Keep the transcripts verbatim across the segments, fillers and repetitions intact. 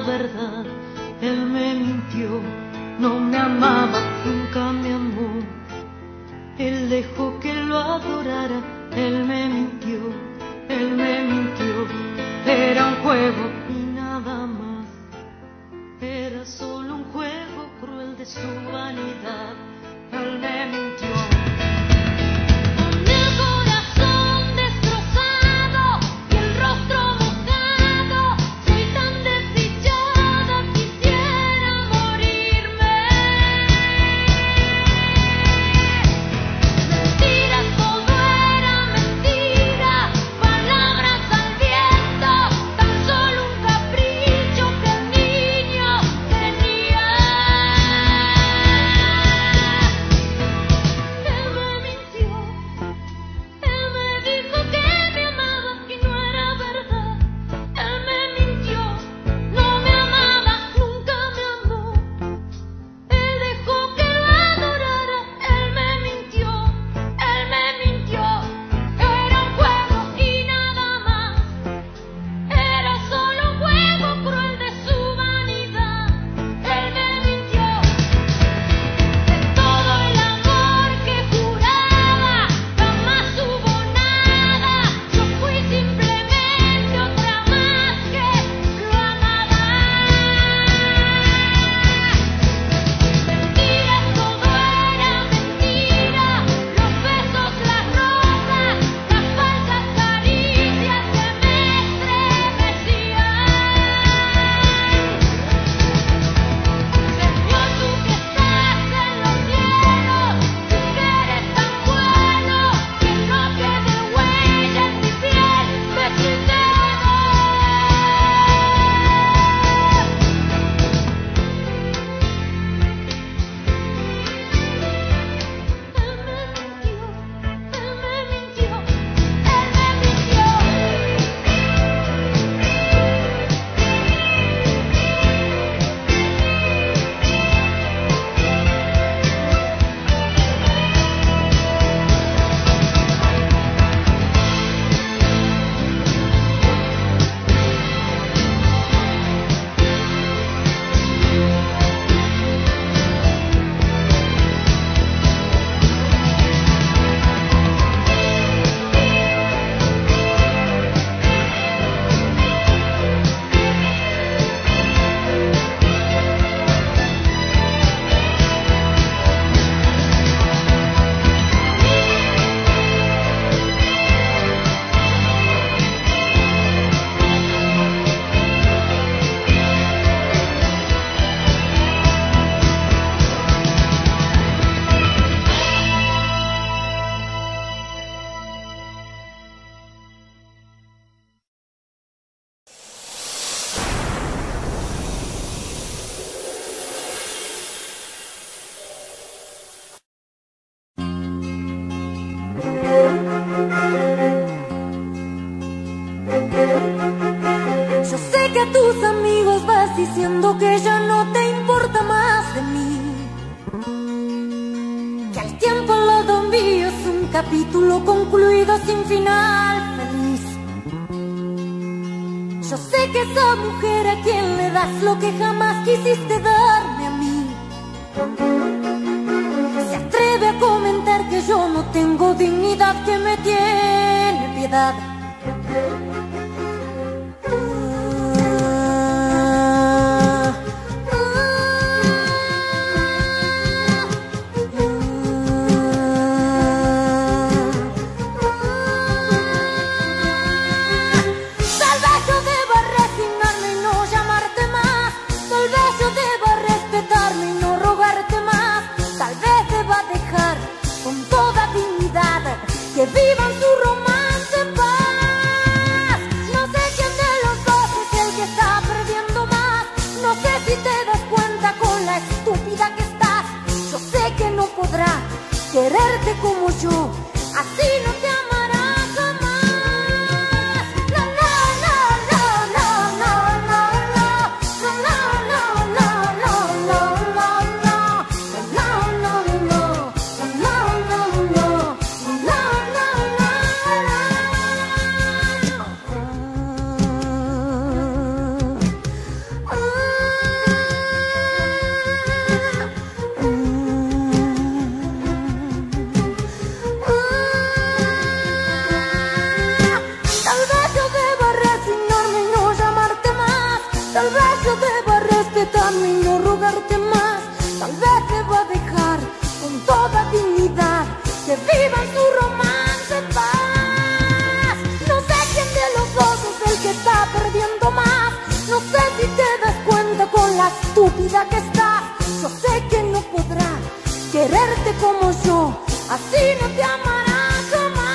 verdad. Él me mintió, no me amaba, nunca me amó. Él dejó que lo adorara, él me mintió, él me mintió. Era un juego y nada más, era solo un juego cruel de su vanidad. Él me mintió. Diciendo que ya no te importa más de mí, que al tiempo al lado mío es un capítulo concluido sin final feliz. Yo sé que esa mujer a quien le das lo que jamás quisiste darme a mí, se atreve a comentar que yo no tengo dignidad, que me tiene piedad. Que vivan su romance en paz. quererte como yo, así no te amará jamás.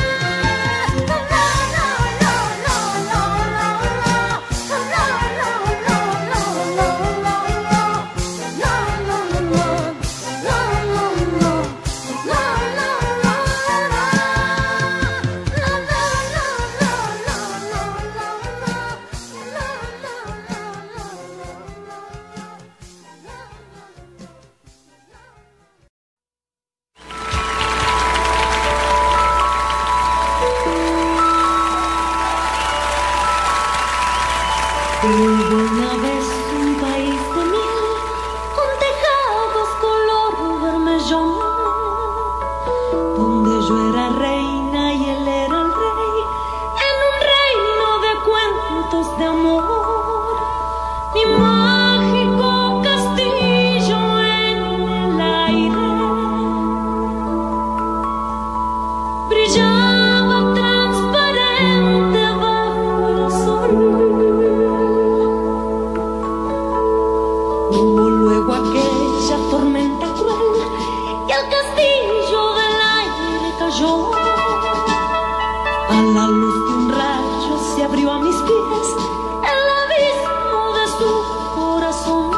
Hubo una vez un país de miel con tejados color vermellón, donde yo era reina y él era el rey, en un reino de cuentos de amor. Mi mágico castillo en el aire brillaba transparente bajo el sol. Hubo luego aquella tormenta cruel y el castillo del aire cayó. A la luz de un rayo se abrió a mis pies el abismo de su corazón.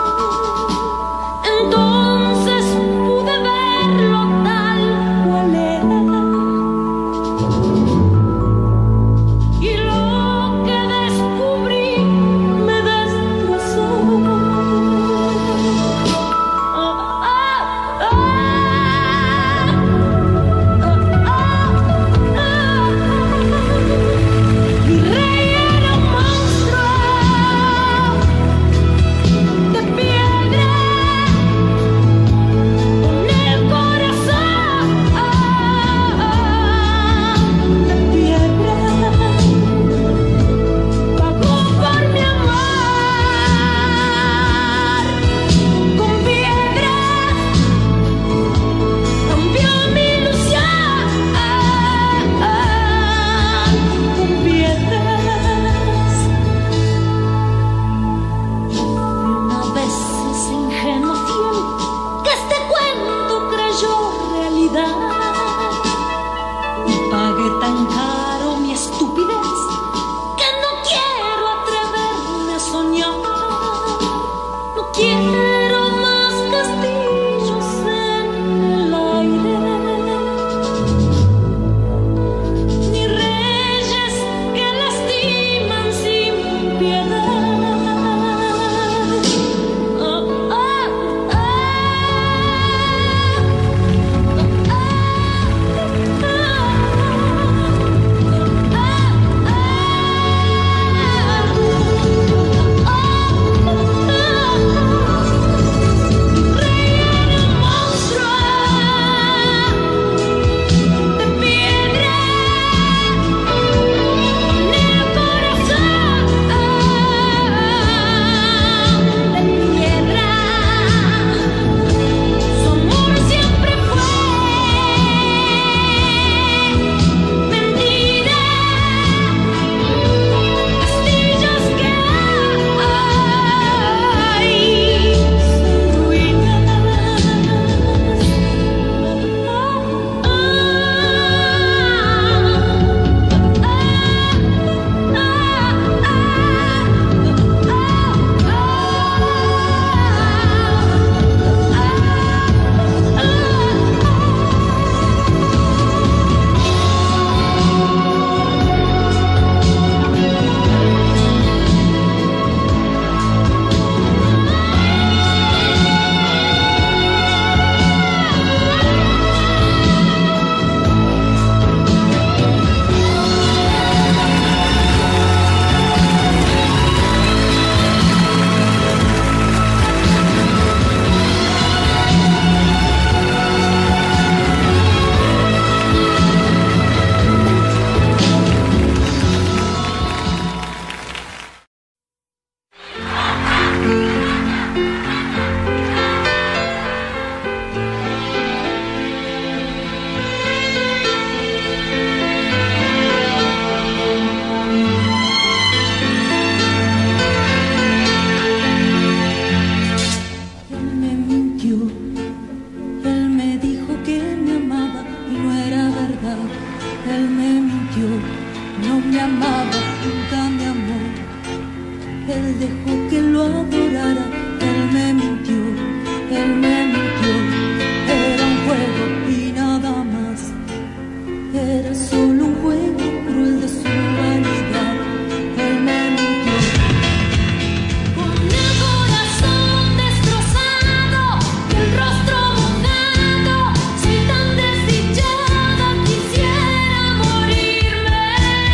Entonces pude verlo tal cual era, y lo que descubrí me destrozó. Mi rey era un monstruo de piedra, con el corazón de piedra. Pagó por mi amor con piedras, cambió mi ilusión con piedras. Una vez ese ingenuo fiel que este cuento creyó realidad, y pagué tan caro mi estupidez que no quiero atreverme a soñar. No quiero más castillos en el aire, ni reyes que lastiman sin piedad. Ah, ah, ah, ah, ah. mintió, no me amaba, nunca me amó. Él dejó que lo adorara, él me mintió, él me mintió. Era un juego y nada más, era solo un juego cruel de su vanidad. Él me mintió. Con el corazón destrozado y el rostro mojado, soy tan desdichada, quisiera morirme.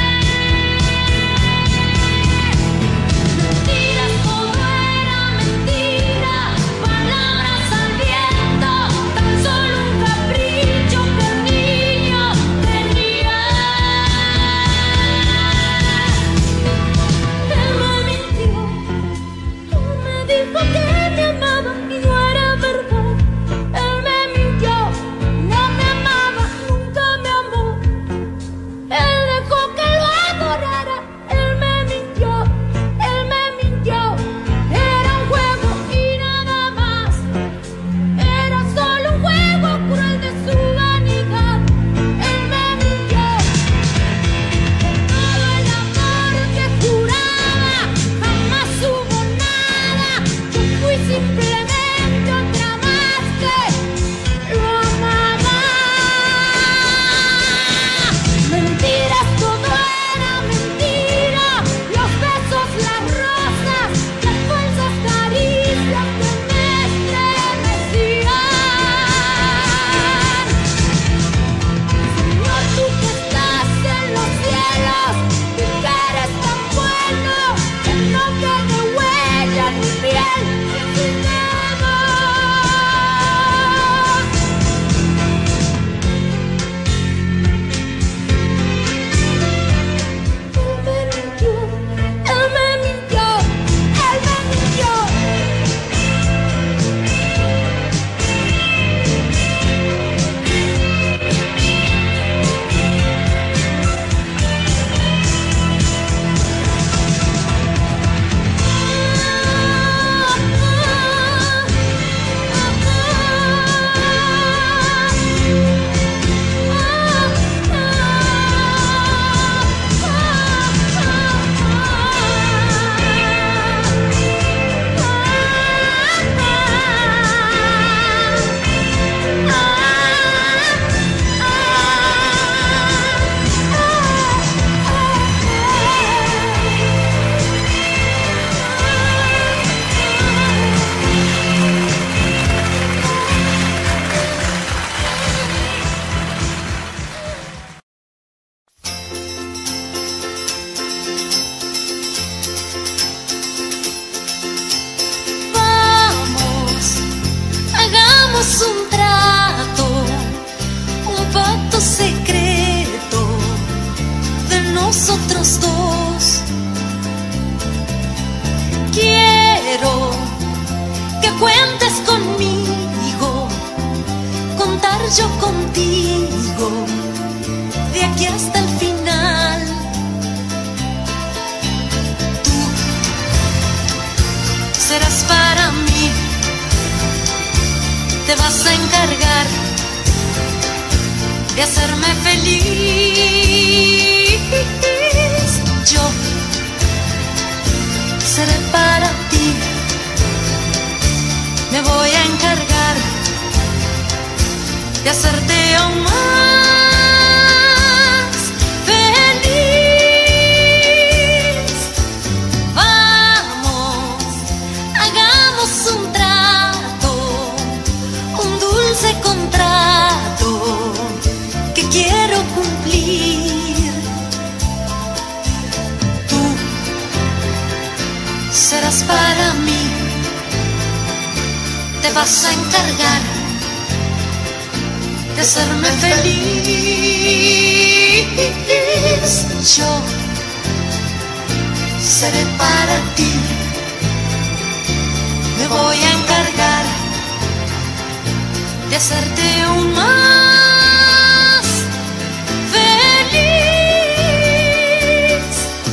Mentiras, todo era mentira, palabras al viento, tan solo un capricho que el niño tenía. Él me mintió, él me dijo que me amaba y no era verdad. Él me mintió, no me amaba, nunca me amó. Él dejó que lo adorara, él me mintió, él me mintió. Era un juego y nada más, era solo un juego cruel de su vanidad. Él me mintió. Todo el amor que juraba, jamás hubo nada. Yo fui simplemente otra más que lo amaba. Mentiras, todo era mentira, los besos, las rosas, las falsas caricias que me estremecían. Señor, tú que estás en los cielos, tú que eres tan bueno, que no quede huella ni piel en tus dedos. Él me mintió, él me mintió, él Vamos, hagamos un trato, un pacto secreto de nosotros dos. Quiero que cuentes conmigo, contar yo contigo, de aquí hasta el final. Tú serás para mí, te vas a encargar de hacerme feliz. Yo seré para ti, me voy a encargar de hacerte aún más feliz. Vamos, hagamos un trato, un dulce contrato que quiero cumplir. Tú serás para mí, te vas a encargar de hacerme feliz. Yo seré para ti, me voy a encargar de hacerte aún más feliz.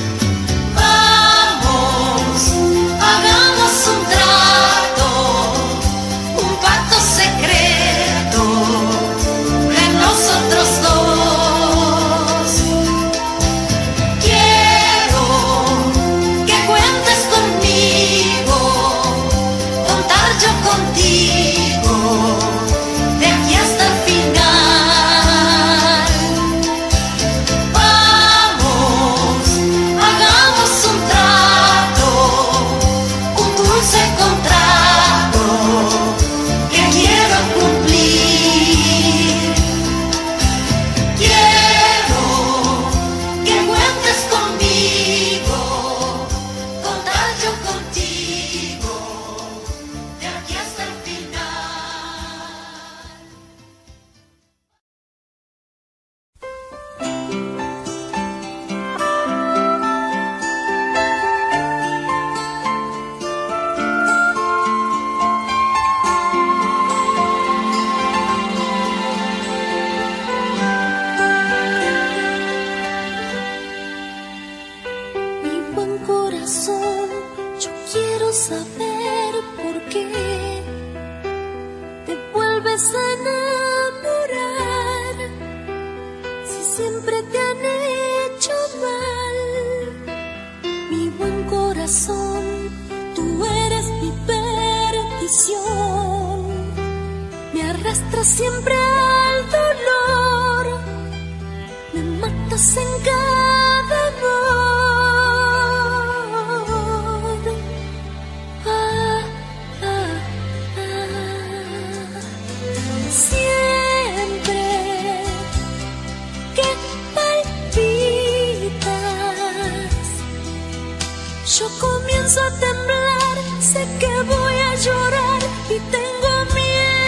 Vamos, hagamos un trato, un pacto secreto de nosotros dos. corazón, yo quiero saber por qué te vuelves a enamorar si siempre te han hecho mal. Mi buen corazón, tú eres mi perdición, me arrastras siempre al dolor, me matas en cada amor. Ah, ah, ah. Siempre que palpitas, yo comienzo a temblar, sé que voy a llorar y tengo miedo.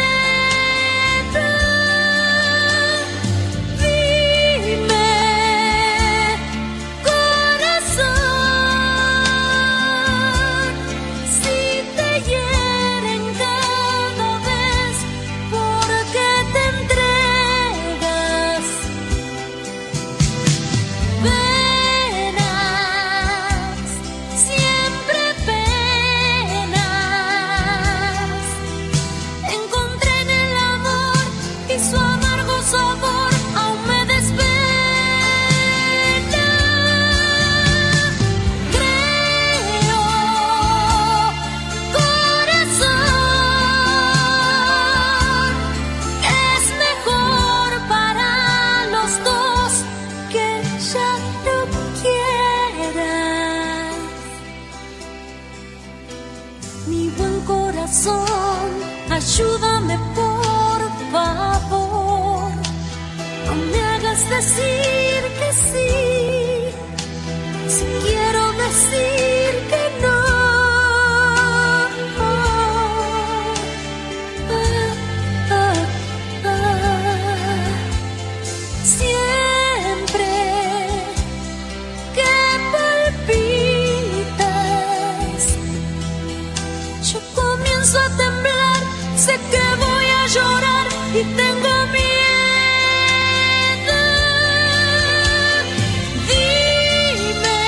Ayúdame por favor, no me hagas decir que sí, si quiero decir que no. Ah, ah, ah. Siempre que palpitas, yo comienzo a temblar, sé que voy a llorar y tengo miedo. Dime,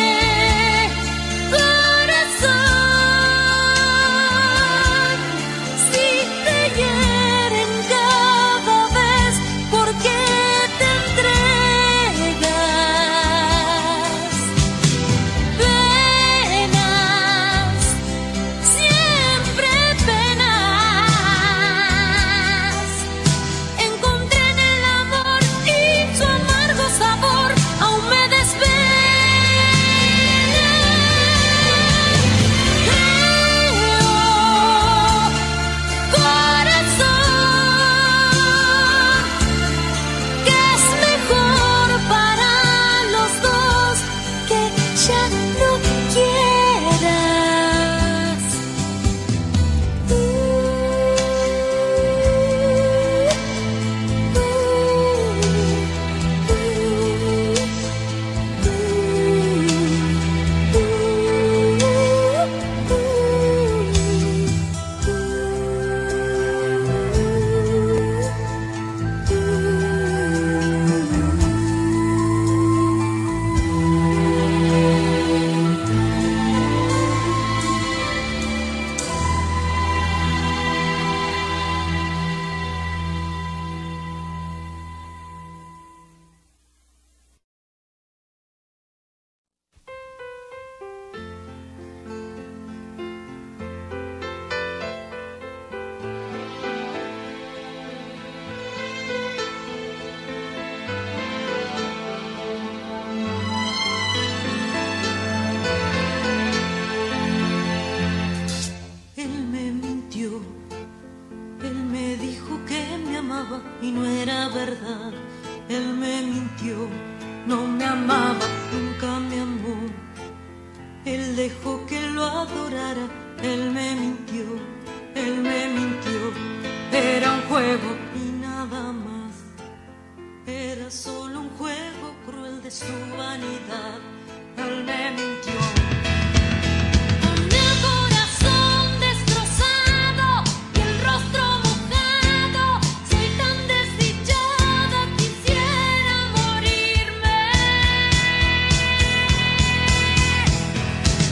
corazón, si te hieren cada vez, ¿por qué te entregas? Penas, siempre penas. Encontré en el amor y su amargo sabor aún me desvela. Creo, corazón, que es mejor para los dos que ya no quieras. Uh, Él me mintió, él me dijo que me amaba y no era verdad. Él me mintió, no me amaba, nunca me amó. Él dejó que lo adorara, él me mintió, él me mintió. Era un juego y nada más, era solo un juego cruel de su vanidad. Él me mintió. Con el corazón destrozado y el rostro mojado, soy tan desdichada, quisiera morirme.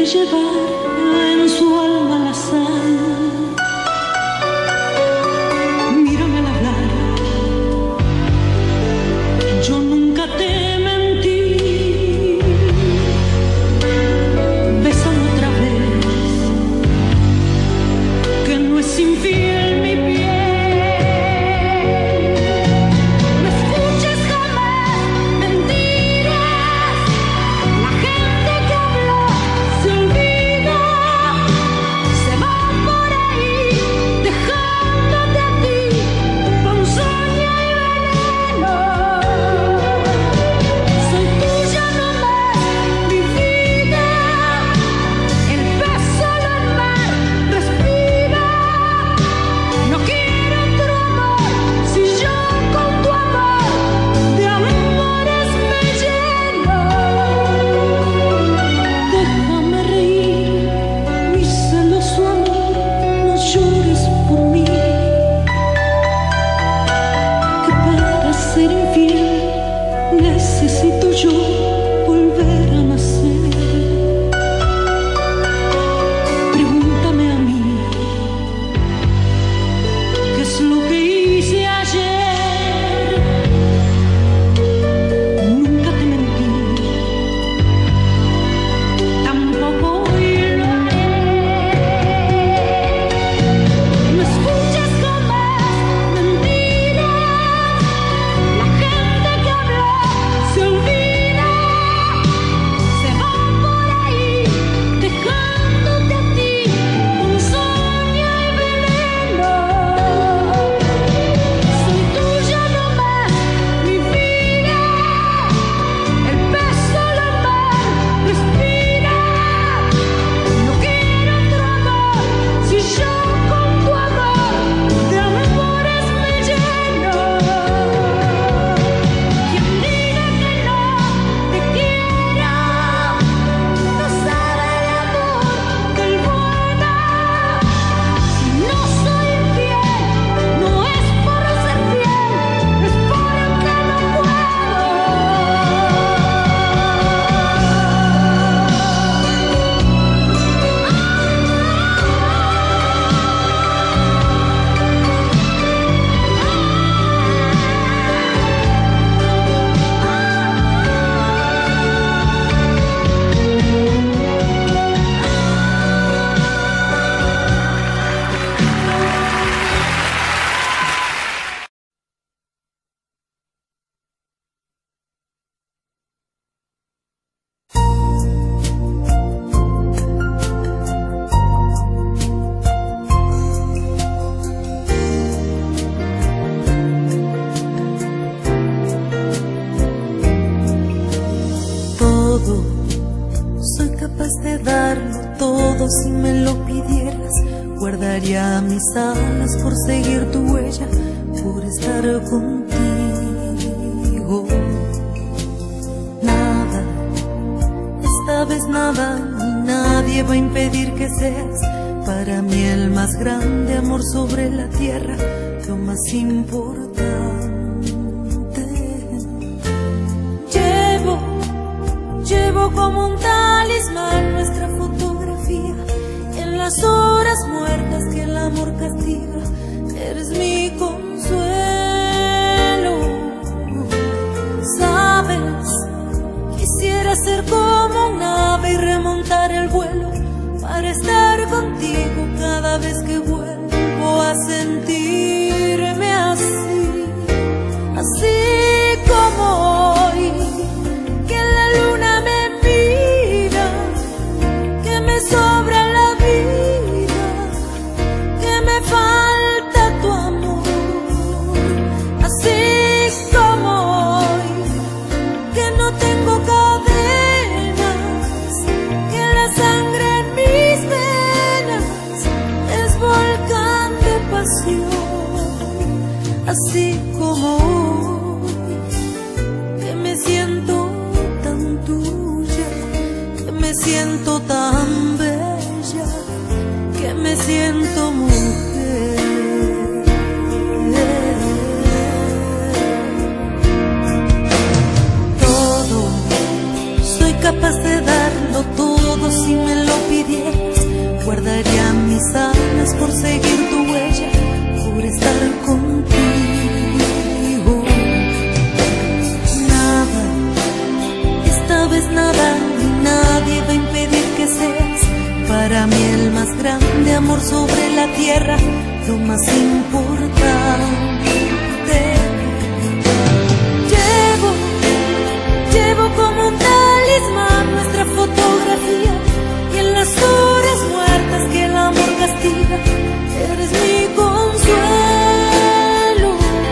llevar en su alma la sal. Mírame al hablar, yo nunca te mentí. Bésame otra vez, que no es infiel mi piel. No escuches jamás mentiras, la gente que habla se olvida, se va por ahí dejándote a ti ponzoña y veneno. Soy tuya nomás, mi vida, el beso del mar respira. No quiero otro amor, si yo con tu amor de amores me lleno. Déjame reír, mi celoso amor, no llores por mí, que para ser infiel necesito yo volver a nacer. Pregúntame a mí, ¿qué es lo que hice ayer? Nunca te mentí, tampoco hoy lo haré. No escuches jamás mentiras, la gente que habla se olvida, se va por ahí dejándote a ti ponzoña y veneno. Soy tuya nomás, mi vida, el beso del mar respira. No quiero otro amor, si yo con tu amor de amores me lleno. Quien diga que no te quiera, no sabe el amor del bueno. Si no soy infiel, no es por ser fiel, es porque no puedo. Todo, soy capaz de darlo todo si me lo pidieras. Guardaría mis alas por seguir tu huella, por estar contigo. Nada, esta vez nada ni nadie va a impedir que seas para mí el más grande amor sobre la tierra, lo más importante. Llevo Llevo como un talismán nuestra fotografía, en las horas muertas que el amor castiga. Eres mi consuelo. Sabes, quisiera ser como un ave y remontar el vuelo para estar contigo cada vez que vuelvo a sentirme así, así como hoy. Que la luna me mira, que me sobra la vida, que me falta tu amor, así como hoy. Que no tengo cadenas, que la sangre en mis venas es volcán de pasión, así como hoy. Que me siento tan tuya, que me siento tan bella, que me siento mujer. Todo, soy capaz de darlo todo si me lo mis alas por seguir tu huella, por estar contigo. Nada, esta vez nada ni nadie va a impedir que seas para mí el más grande amor sobre la tierra, lo más importante. Llevo, llevo como un talismán nuestra fotografía, y en las horas muertas que el amor castiga, eres mi consuelo.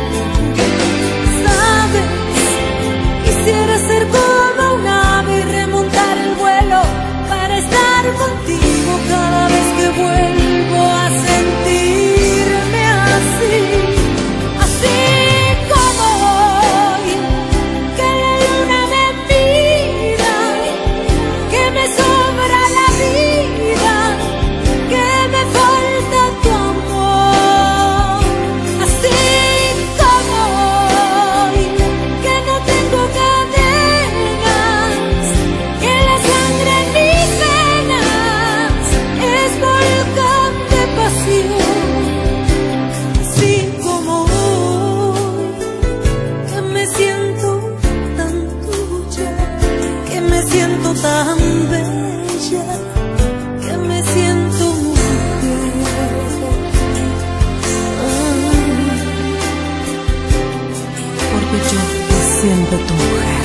Sabes, quisiera ser como un ave y remontar el vuelo para estar contigo cada vez que vuelvo a sentirme así, así como hoy, que la luna me mira, que me sobra la vida, que me falta tu amor, así como hoy, que no tengo cadenas, que la sangre en mis venas es volcán de pasión, así como hoy, que me siento tan tuya, que me siento tan bella, que me siento mujer. Ah, porque yo me siento tu mujer.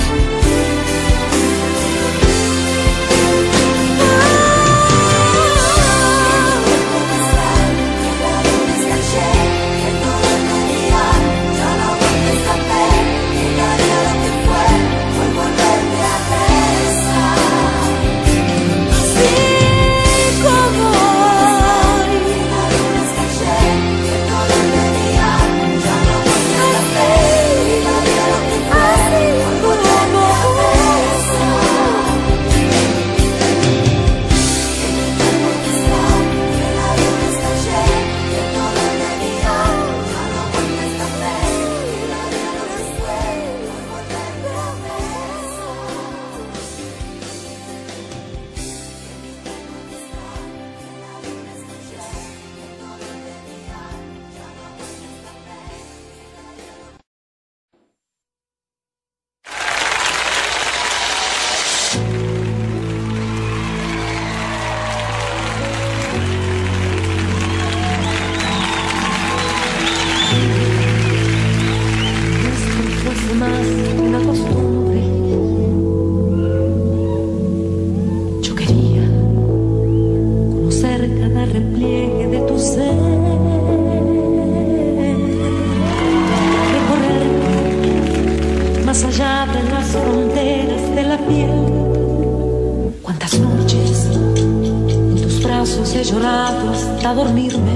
He llorado hasta dormirme.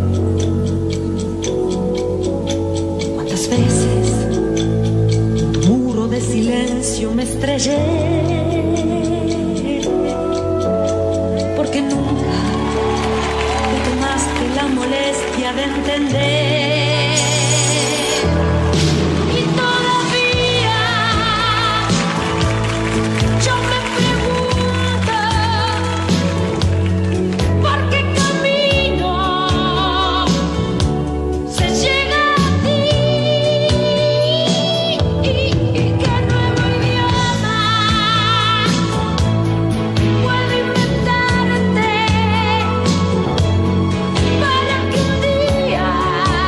Cuántas veces en tu muro de silencio me estrellé, porque nunca te tomaste la molestia de entender. Y todavía yo me pregunto por qué camino se llega a ti, y qué nuevo idioma puedo inventarte para que un día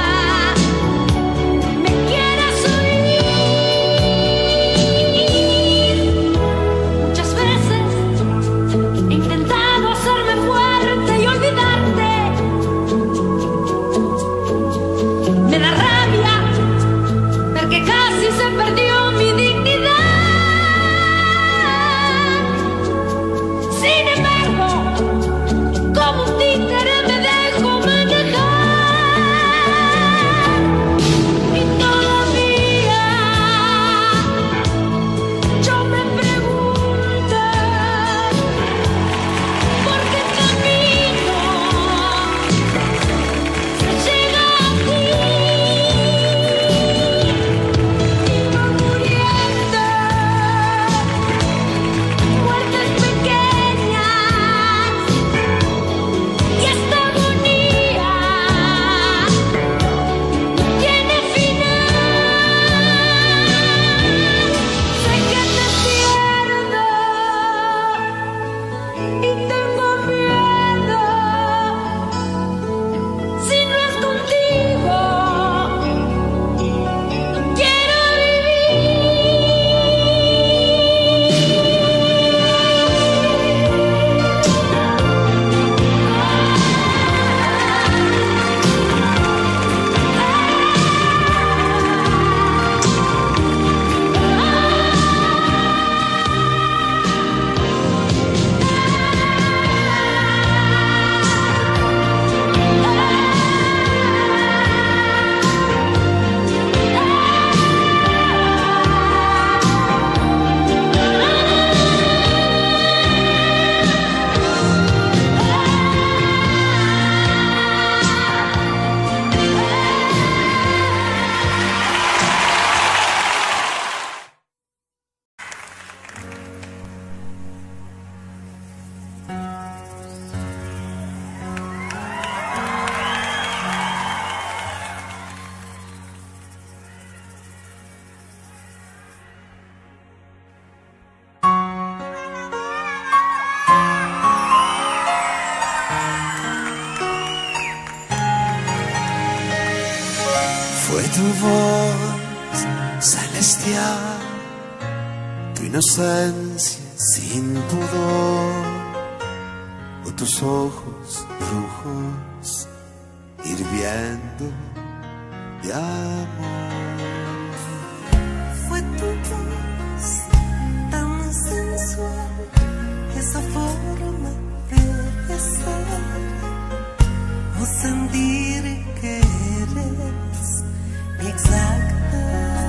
Fue tu voz celestial, tu inocencia sin pudor, o tus ojos rojos hirviendo de amor. Fue tu voz tan sensual, esa forma de besar, o sentir que eres mi exacta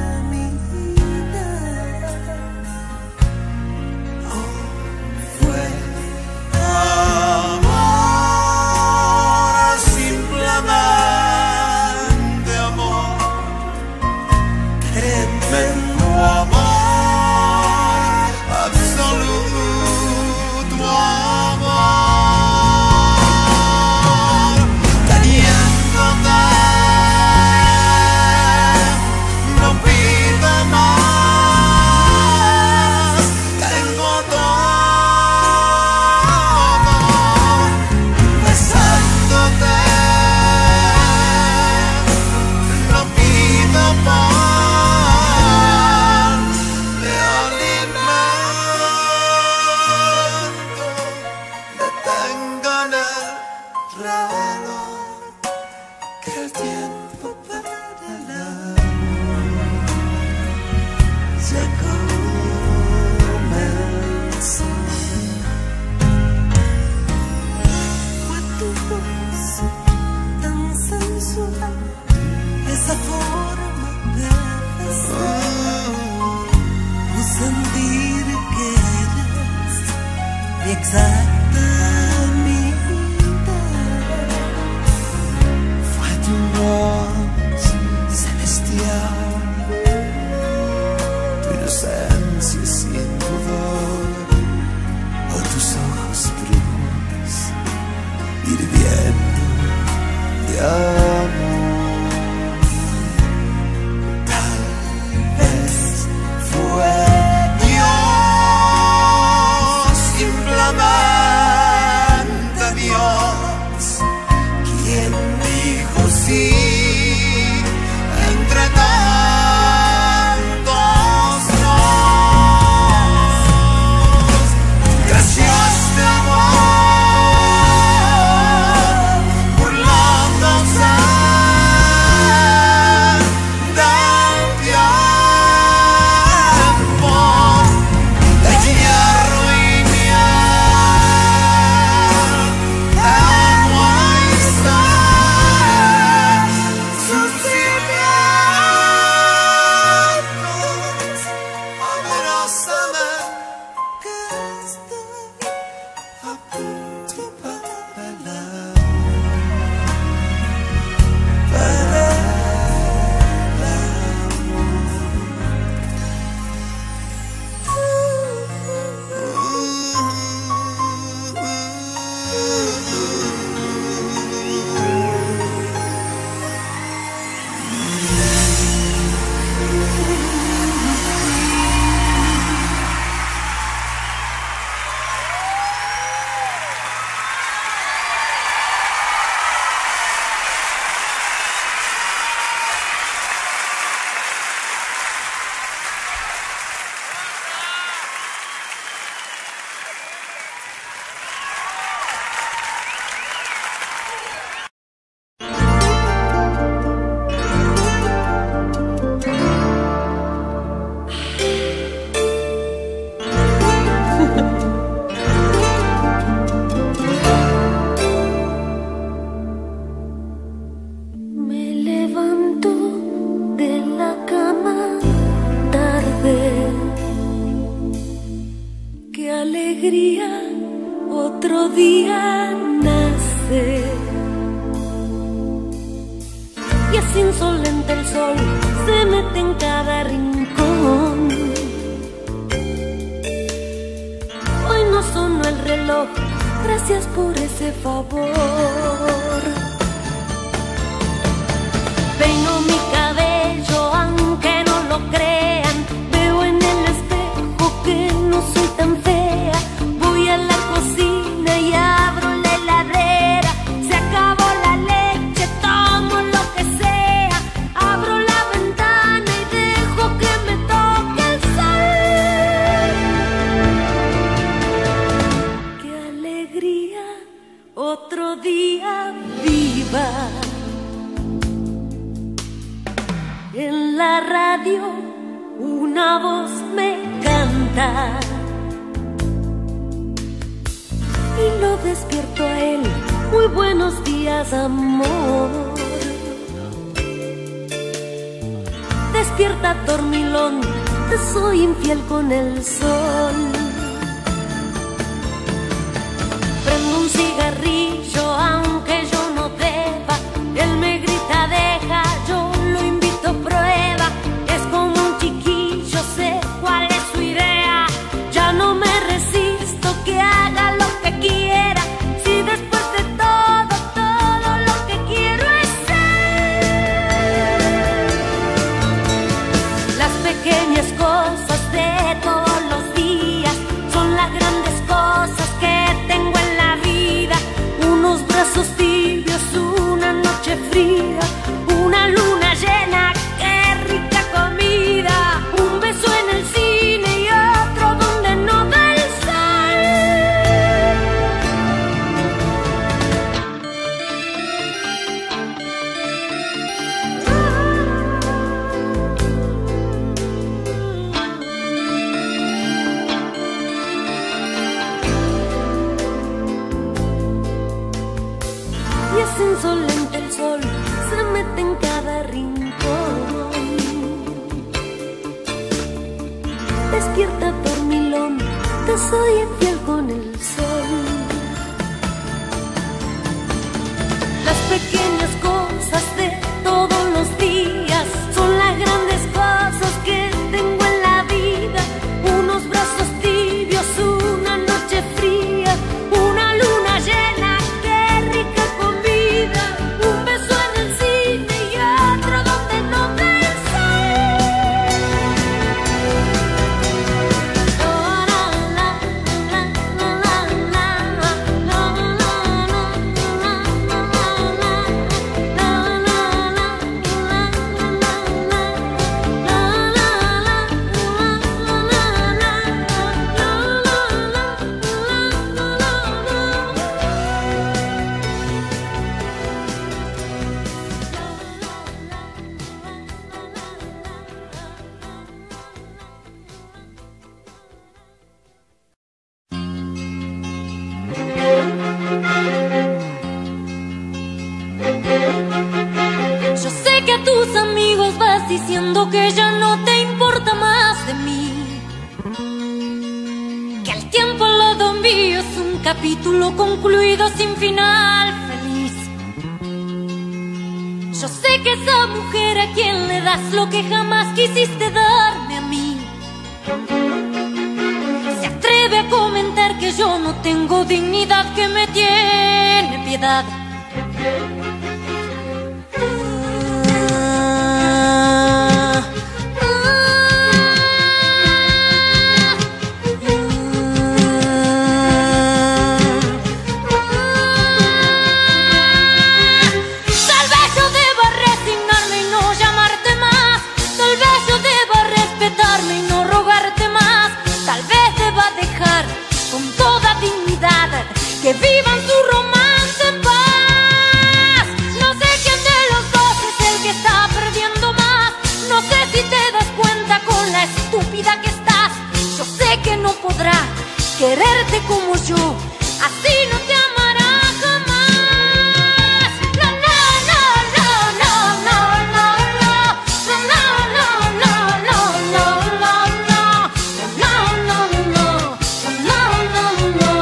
mitad. Oh, fue amor, simplemente amor, tremendo amor, absoluto amor, teniéndote no pido más, tengo todo, besándote no pido más, de alimento detengo en el reloj que el tiempo para el amor ya comenzó. Fue tu voz tan sensual, esa forma de besar, o sentir que eres mi exacta mitad. Fue tu voz celestial, tu inocencia sin pudor, o tus ojos brujos hirviendo de amor. Tal vez fue Dios, simplemente Dios, quien dijo sí entre tantos nos. Gracias de amor, burlándose del tiempo, de hierro y miel, de muestra sus cimientos. Abrázame, que estoy a punto para el amor, para el Me levanto de la cama tarde. Qué alegría, otro día nace. Y es insolente el sol, se mete en cada rincón. Hoy no sonó el reloj, gracias por ese favor. Peino mi cabello aunque no lo crean, veo en el espejo que no soy tan fea. Voy a la cocina y abro la heladera, se acabó la leche, tomo lo que sea. Abro otro día viva. En la radio una voz me canta y lo despierto a él. Muy buenos días, amor. Despierta, dormilón, te soy infiel con el sol. Prendo un cigarrillo aunque yo no deba. Él me grita, deja, yo lo invito, prueba. Es como un chiquillo, sé cuál es su idea. Ya no me resisto, que haga lo que quiera. Si después de todo, todo lo que quiero es él. Las pequeñas cosas de todos los días son las grandes cosas que tengo en la vida. Unos brazos tibios, una noche fría, una luna llena, qué rica comida. Un beso en el cine y otro donde no da el sol. Y es insolente el sol, se mete en cada rincón. Despierta, dormilón, te soy infiel con el sol. Las pequeñas cosas de todos los días son las grandes cosas que tengo en la vida. Unos brazos tibios, una noche fría, una luna llena, qué rica comida. Un beso en el cine y otro donde no da el sol. Yo sé que a tus amigos vas diciendo que ya no te importa más de mí, que el tiempo al lado mío es un capítulo concluido sin final feliz. Yo sé que esa mujer a quien le das lo que jamás quisiste darme a mí se atreve a comentar que yo no tengo dignidad, que me tiene piedad. Que vivan su romance en paz. No sé quién de los dos es el que está perdiendo más. No sé si te das cuenta con la estúpida que estás. Yo sé que no podrá quererte como yo, así no te amará jamás. No, no, no, no, no, no, no, no, no, no, no, no, no, no, no, no, no, no, no, no.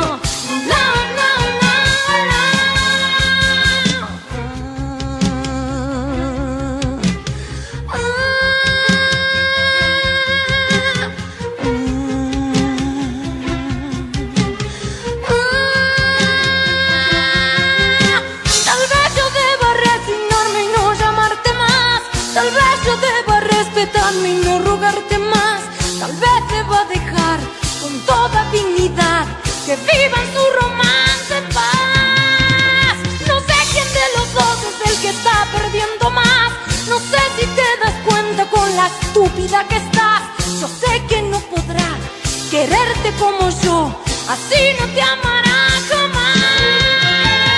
Tal vez yo deba respetarme y no rogarte más. Tal vez deba dejar con toda dignidad que vivan su romance en paz. No sé quién de los dos es el que está perdiendo más. No sé si te das cuenta con la estúpida que estás. Yo sé que no podrá quererte como yo, así no te amará jamás.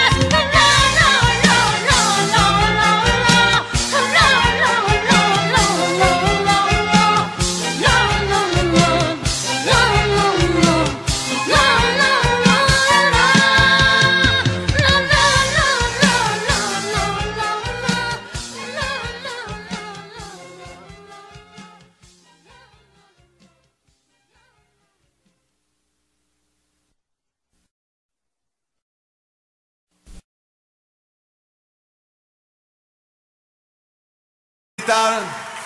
invitar,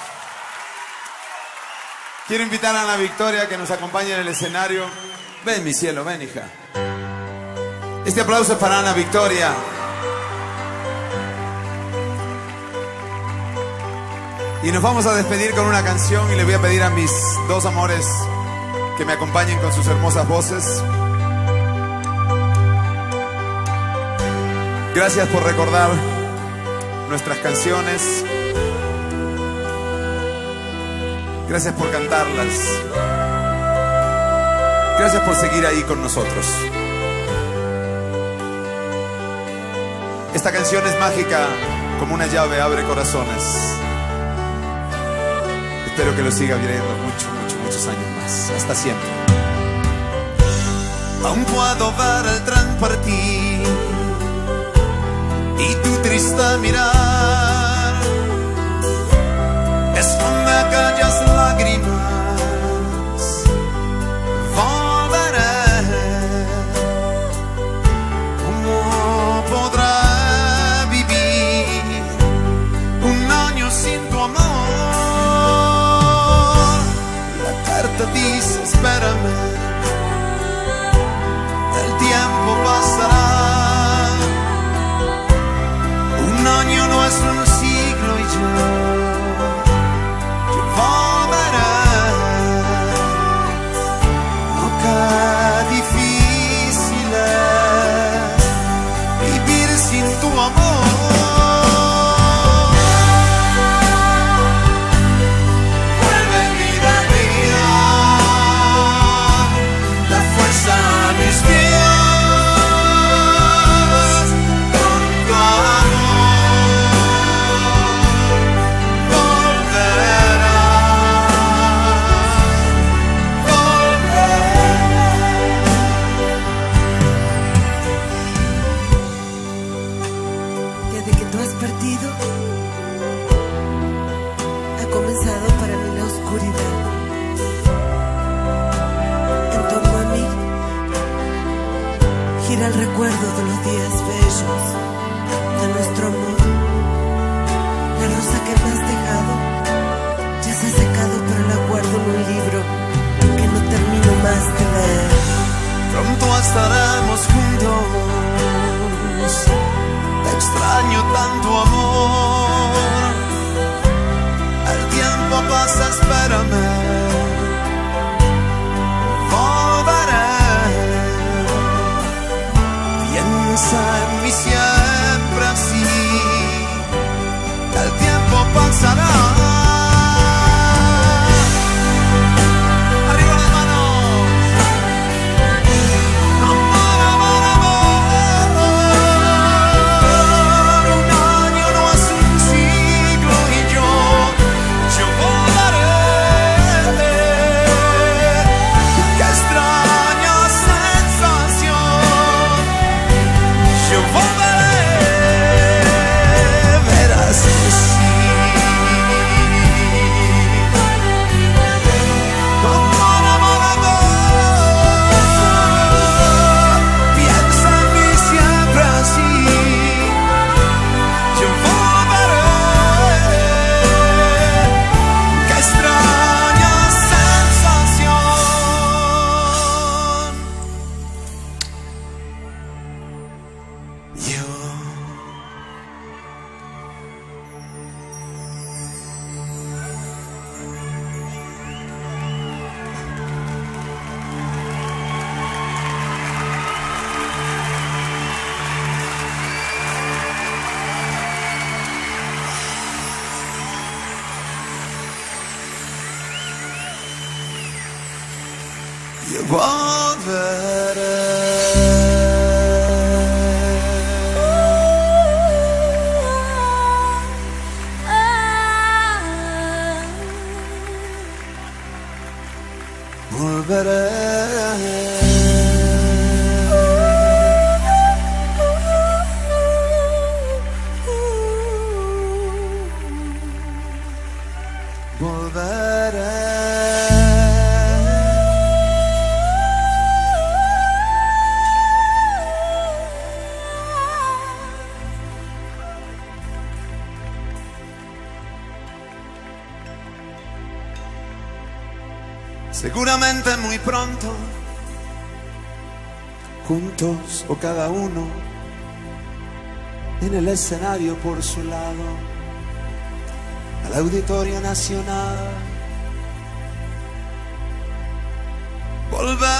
quiero invitar a Ana Victoria que nos acompañe en el escenario. Ven, mi cielo, ven, hija. Este aplauso es para Ana Victoria. Y nos vamos a despedir con una canción y le voy a pedir a mis dos amores que me acompañen con sus hermosas voces. Gracias por recordar nuestras canciones. Gracias por cantarlas. Gracias por seguir ahí con nosotros. Esta canción es mágica como una llave, abre corazones. Espero que lo siga viendo mucho, mucho, muchos años más. Hasta siempre. Aún puedo ver el tren partir y tu triste mirar esconde aquellas lágrimas. Volveré. ¿Cómo podré vivir un año sin tu amor? La carta dice espérame, el tiempo pasará. Un año no es un siglo y yo, yo volveré. Oh, qué difícil es vivir sin tu amor. Vuelve vida mía, la fuerza a mis pies. El recuerdo de los días bellos de nuestro amor. La rosa que me has dejado ya se ha secado, pero la guardo en un libro que no termino más de leer. Pronto estaremos juntos, te extraño tanto amor. El tiempo pasa, espérame, volveré. Piensa en mí siempre así, el tiempo pasará. Arriba las manos. Amor, amor, amor. Un año no es un siglo y yo, yo volaré. Qué extraña sensación. Yo volveré, verás que sí. Amor, amor, amor. Piensa en mí siempre así. Yo volveré. Qué extraña sensación. Yo Yo volveré. Volveré. Seguramente muy pronto, juntos o cada uno en el escenario por su lado, al Auditorio Nacional, volveremos.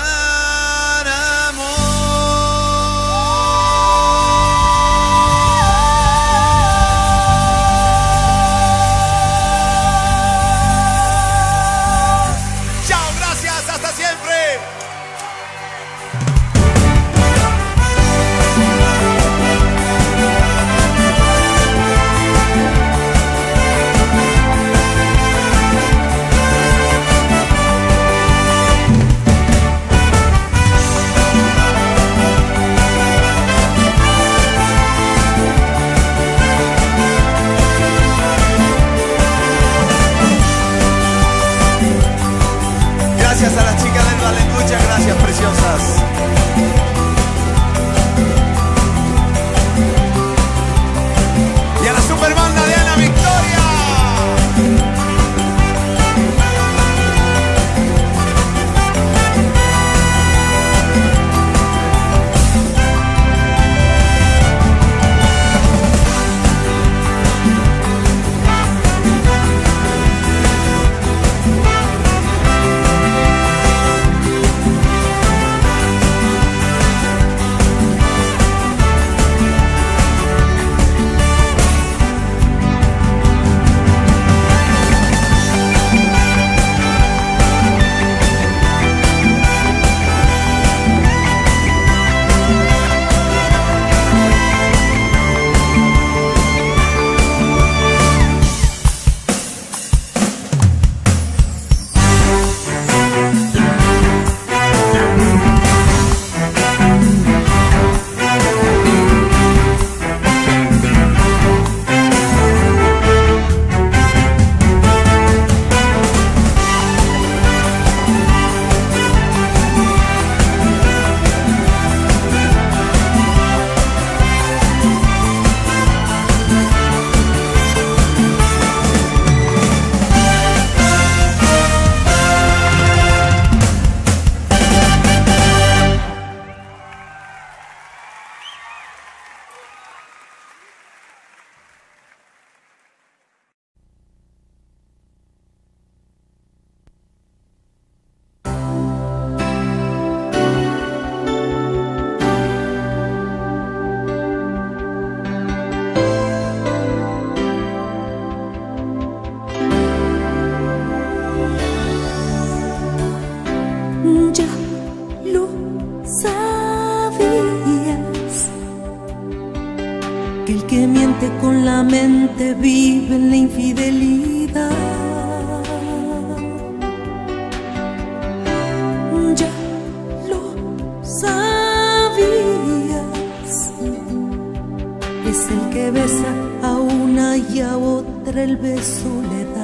Gracias a las chicas del ballet, muchas gracias, preciosas. Y a la superbanda de Ana Victoria. Con la mente vive en la infidelidad. Ya lo sabías. Es el que besa a una y a otra el beso le da.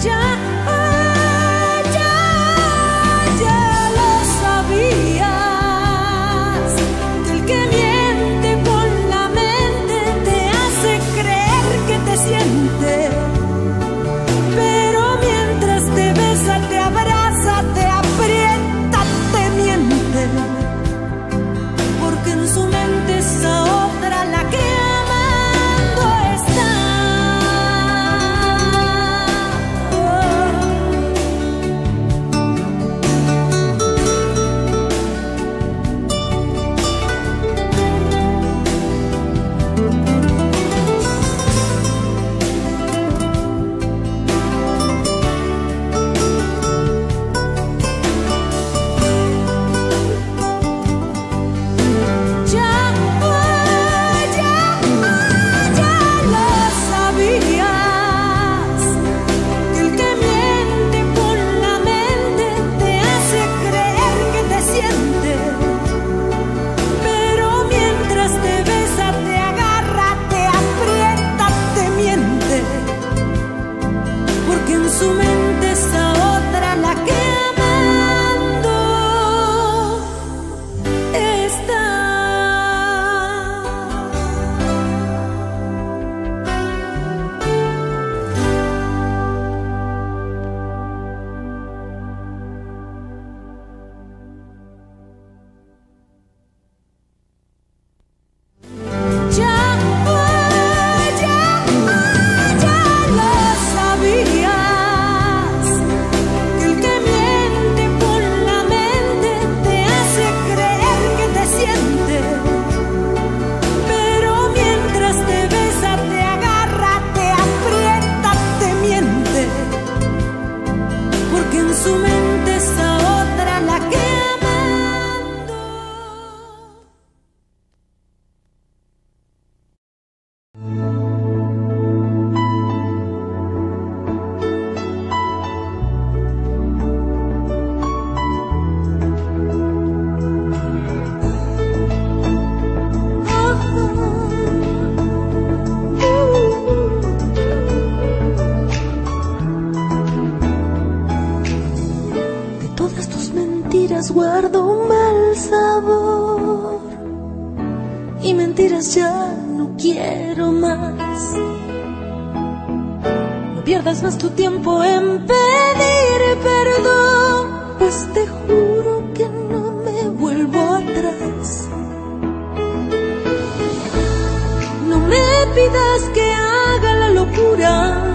Guardo un mal sabor y mentiras ya no quiero más. No pierdas más tu tiempo en pedir perdón, pues te juro que no me vuelvo atrás. No me pidas que haga la locura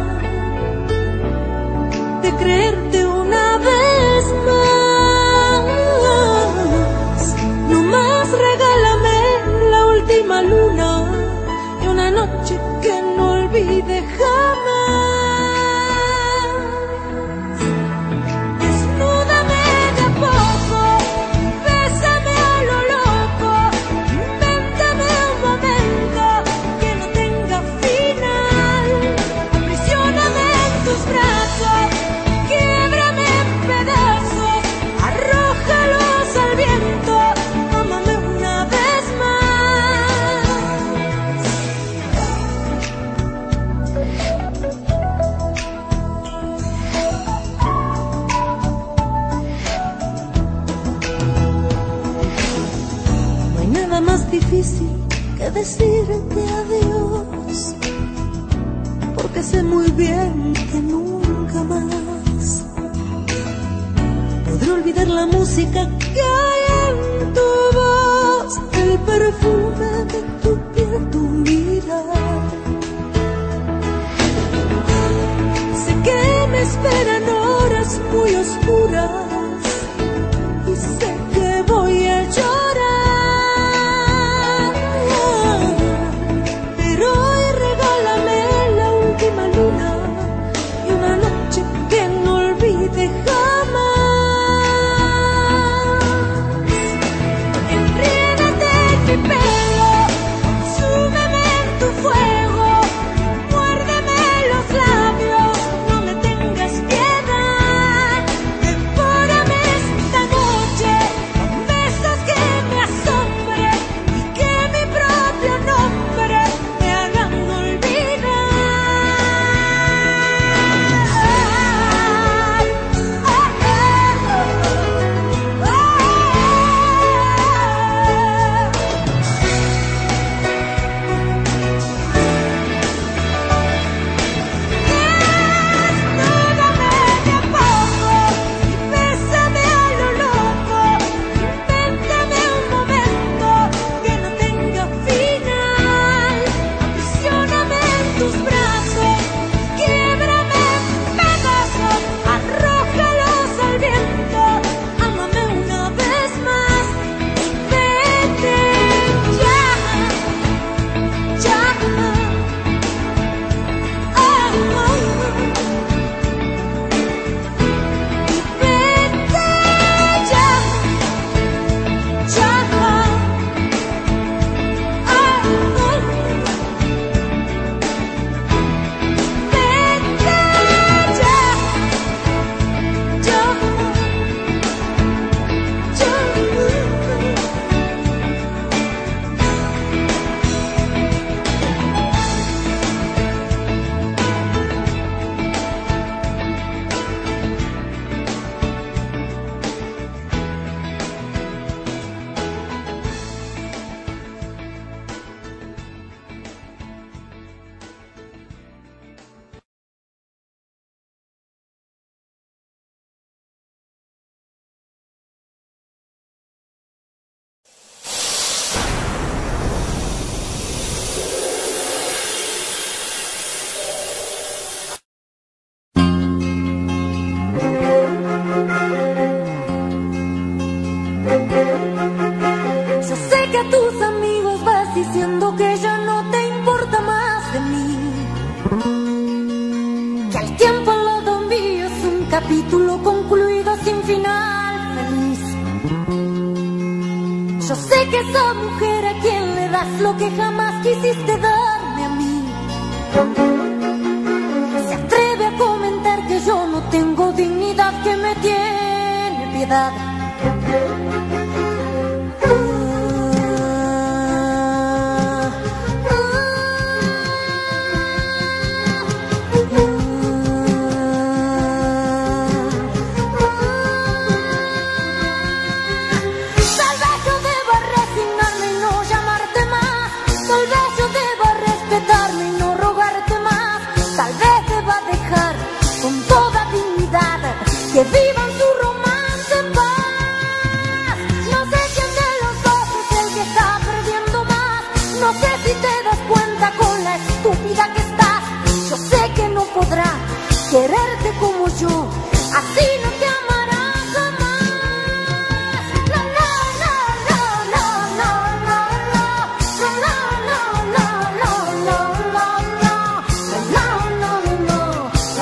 de creerte una vez más. Última luna y una noche que no olvide jamás. Desnúdame de a poco, bésame a lo loco, invéntame un momento que no tenga final. Aprisioname en tus brazos, quiebrame en pedazos, arrójalos al viento, ámame una vez más. Más difícil que decirte adiós, porque sé muy bien que nunca más podré olvidar la música que hay en tu voz, el perfume de tu piel, tu mirar. Sé que me esperan horas muy oscuras y sé que voy a llorar. capítulo concluido sin final feliz. Yo sé que esa mujer a quien le das lo que jamás quisiste darme a mí se atreve a comentar que yo no tengo dignidad, que me tiene piedad. Que vivan su romance en paz. No sé quién de los dos es el que está perdiendo más. No sé si te das cuenta con la estúpida que estás. Yo sé que no podrá quererte como yo, así no te amará jamás. No, no, no, no, no, no, no, no, no, no, no, no, no, no, no, no, no, no.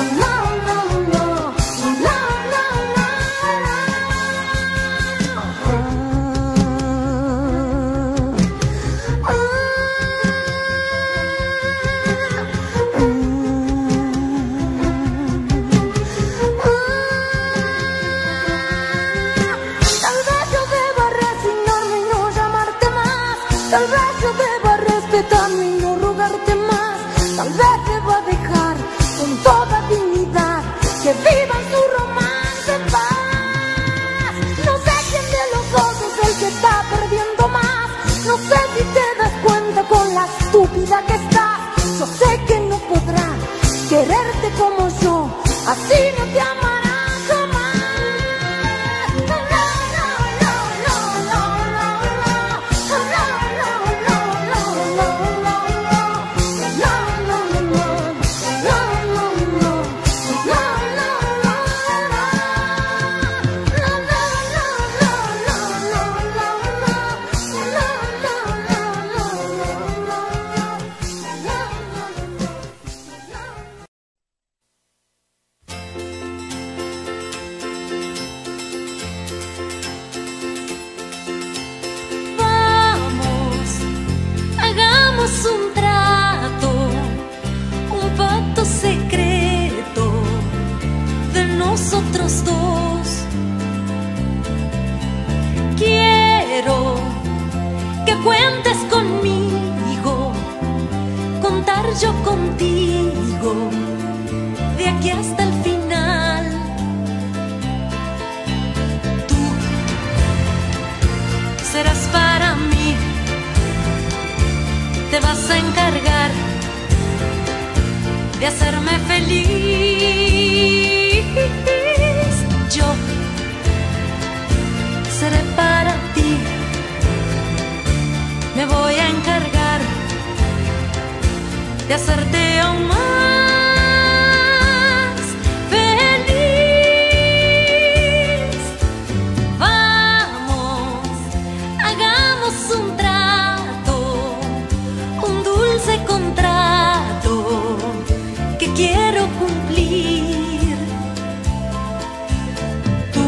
Tal vez yo deba respetarme y no rogarte más. Tal vez deba dejar con toda dignidad que vivan su romance en paz. No sé quién de los dos es el que está perdiendo más. No sé si te das cuenta con la estúpida que estás. Yo sé que no podrá quererte como yo, así no te amará jamás. Un trato, un pacto secreto de nosotros dos. Quiero que cuentes conmigo, contar yo contigo de aquí hasta el final. Tú serás para mí, te vas a encargar de hacerme feliz. Yo seré para ti, me voy a encargar de hacerte aún más feliz. Vamos, hagamos un trato, contrato que quiero cumplir. Tú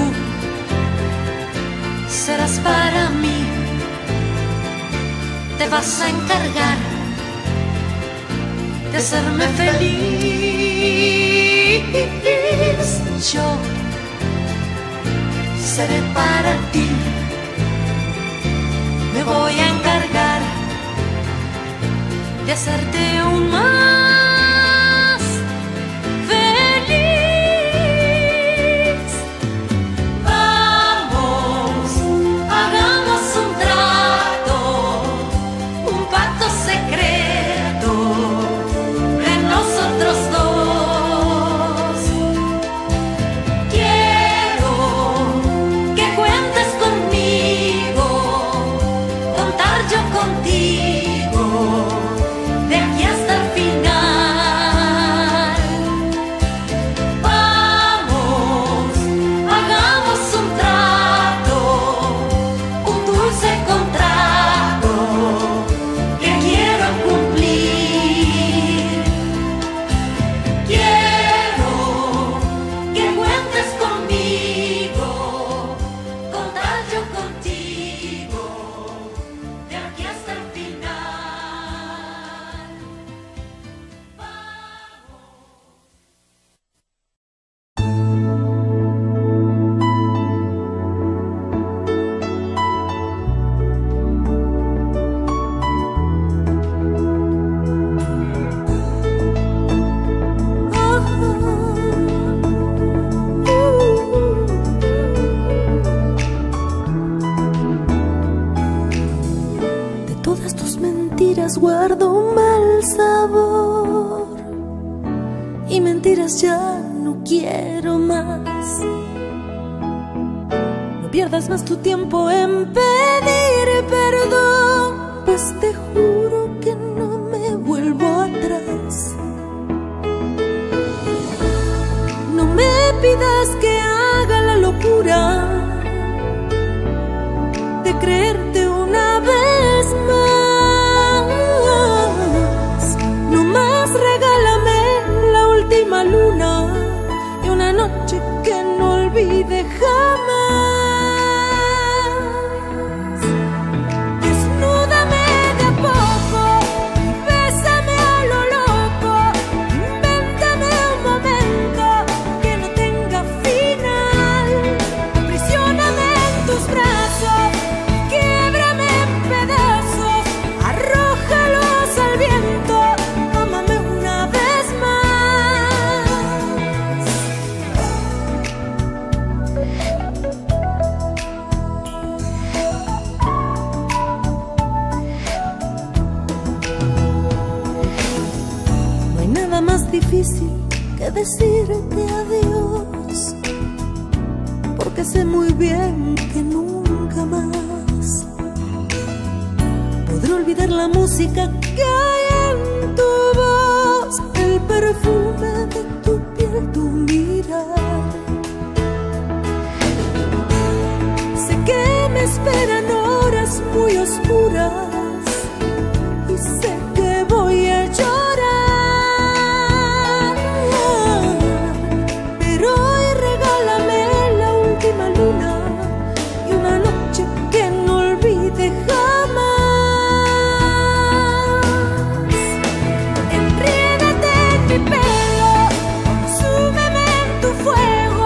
serás para mí, te vas a encargar de hacerme feliz. Yo seré para ti, me voy a encargar de hacerte aún más feliz. Vamos, hagamos un trato, un pacto secreto de nosotros dos. Quiero que cuentes conmigo, contar yo contigo de aquí hasta el final. las guardo un mal sabor y mentiras ya no quiero más. No pierdas más tu tiempo en pedir perdón, pues te juro que no me vuelvo atrás. No me pidas que haga la locura de creerte una vez más. No más regálame la última luna y una noche que no olvide jamás. Desnúdame de a poco, bésame a lo loco, invéntame un momento que no tenga final. Aprisioname en tus brazos, quiebrame en pedazos, arrójalos al viento, ámame una vez más. No hay nada más difícil que decirte adiós, porque sé muy bien que nunca más podré olvidar la música que hay en tu voz, el perfume de tu piel, tu mirar. Sé que me esperan horas muy oscuras y sé que voy a llorar, pero hoy regálame la última luna y una noche que no olvide jamás. Enrédate en mi pelo, consúmeme en tu fuego,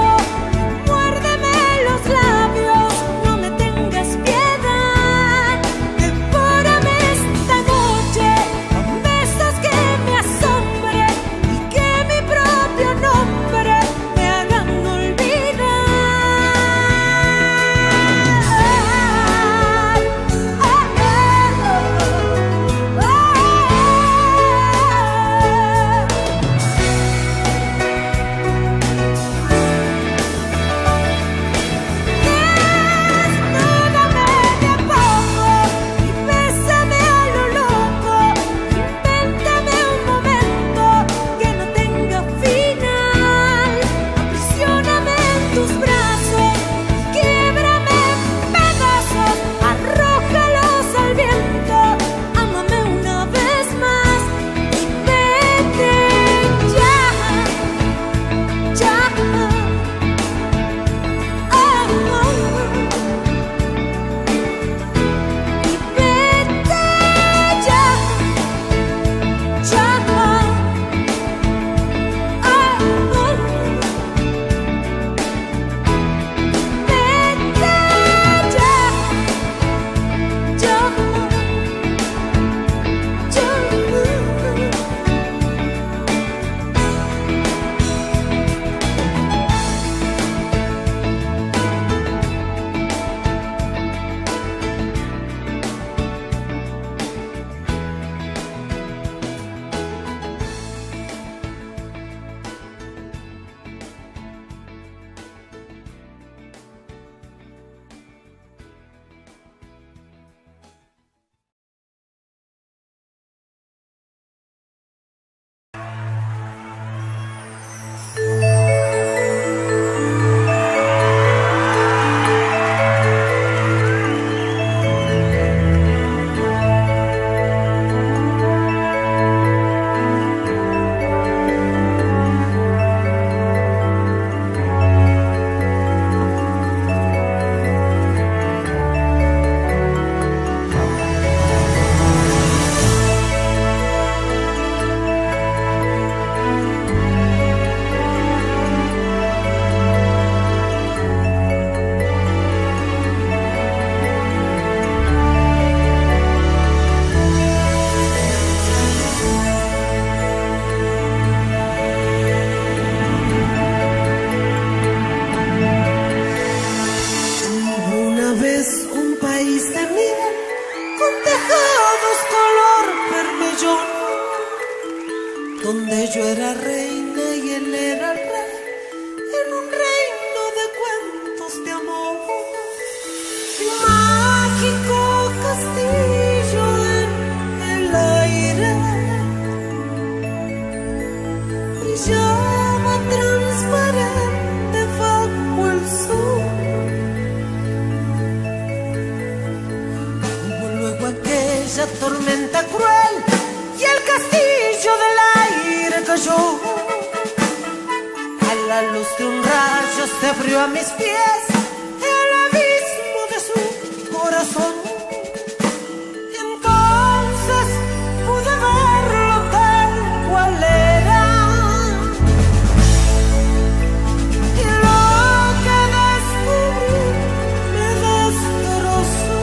donde yo era reina y él era rey, en un reino de cuentos de amor. Mágico castillo en el aire, brillaba transparente bajo el sol. Hubo luego aquella tormenta cruel y el castillo del aire cayó. A la luz de un rayo se abrió a mis pies el abismo de su corazón. Entonces pude verlo tal cual era, y lo que descubrí me destrozó.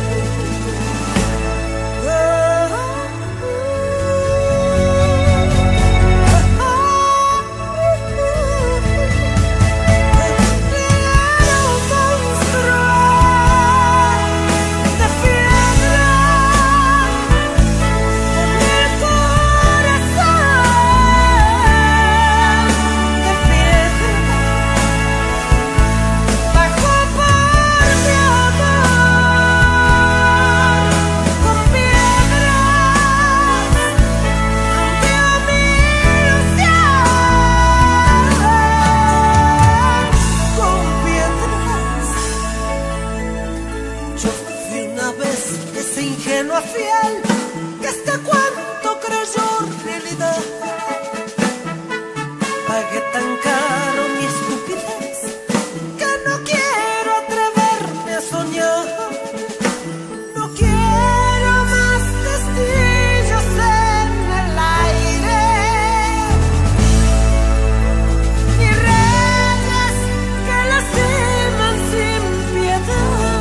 Fiel, que este cuento creyó realidad. Pagué tan caro mi estupidez que no quiero atreverme a soñar. No quiero más castillos en el aire, ni reyes que lastiman sin piedad.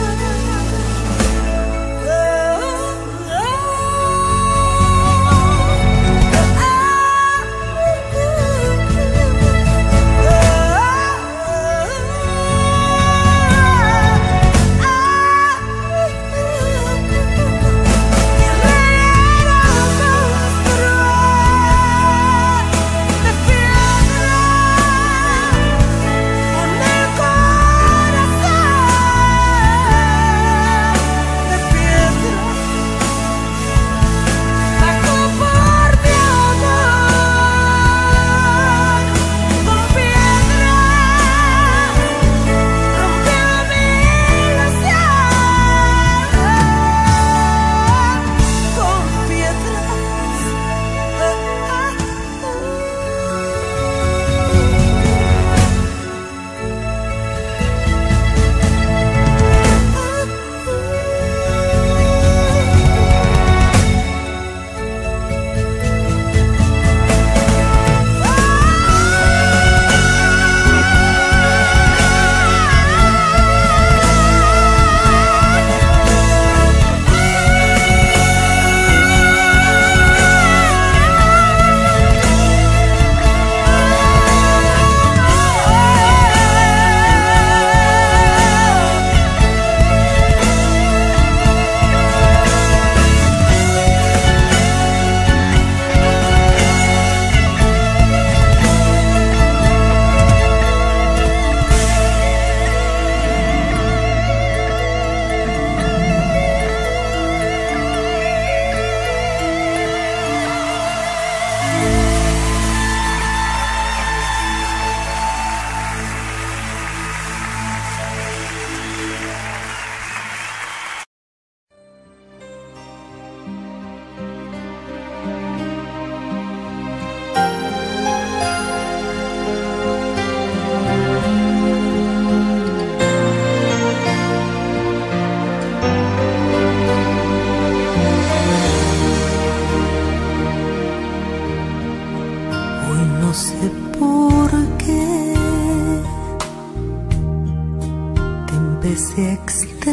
Empecé a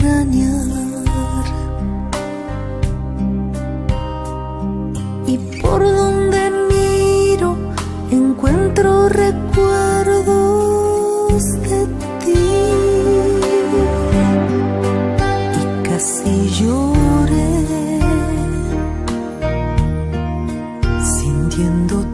extrañar, y por donde miro encuentro recuerdos de ti, y casi lloré sintiendo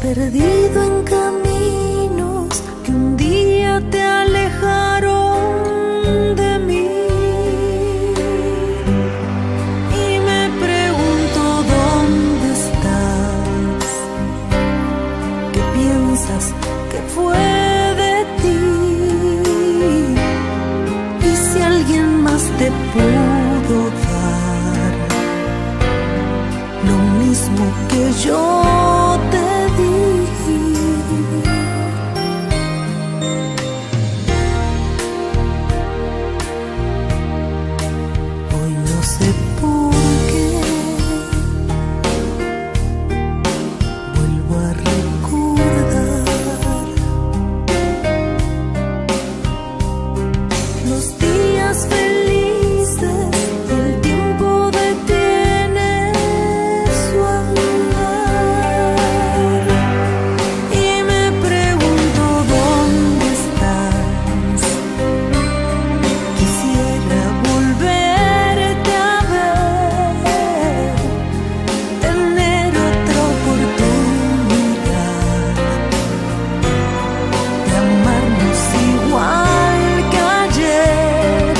perdido en caminos que un día te alejaron de mí. Y me pregunto dónde estás, qué piensas que fue de ti, y si alguien más te pudo dar lo mismo que yo te di. Hoy no sé por qué vuelvo a recordar los días felices. El tiempo detiene su andar y me pregunto dónde estás. Quisiera volverte a ver, tener otra oportunidad de amarnos igual que ayer.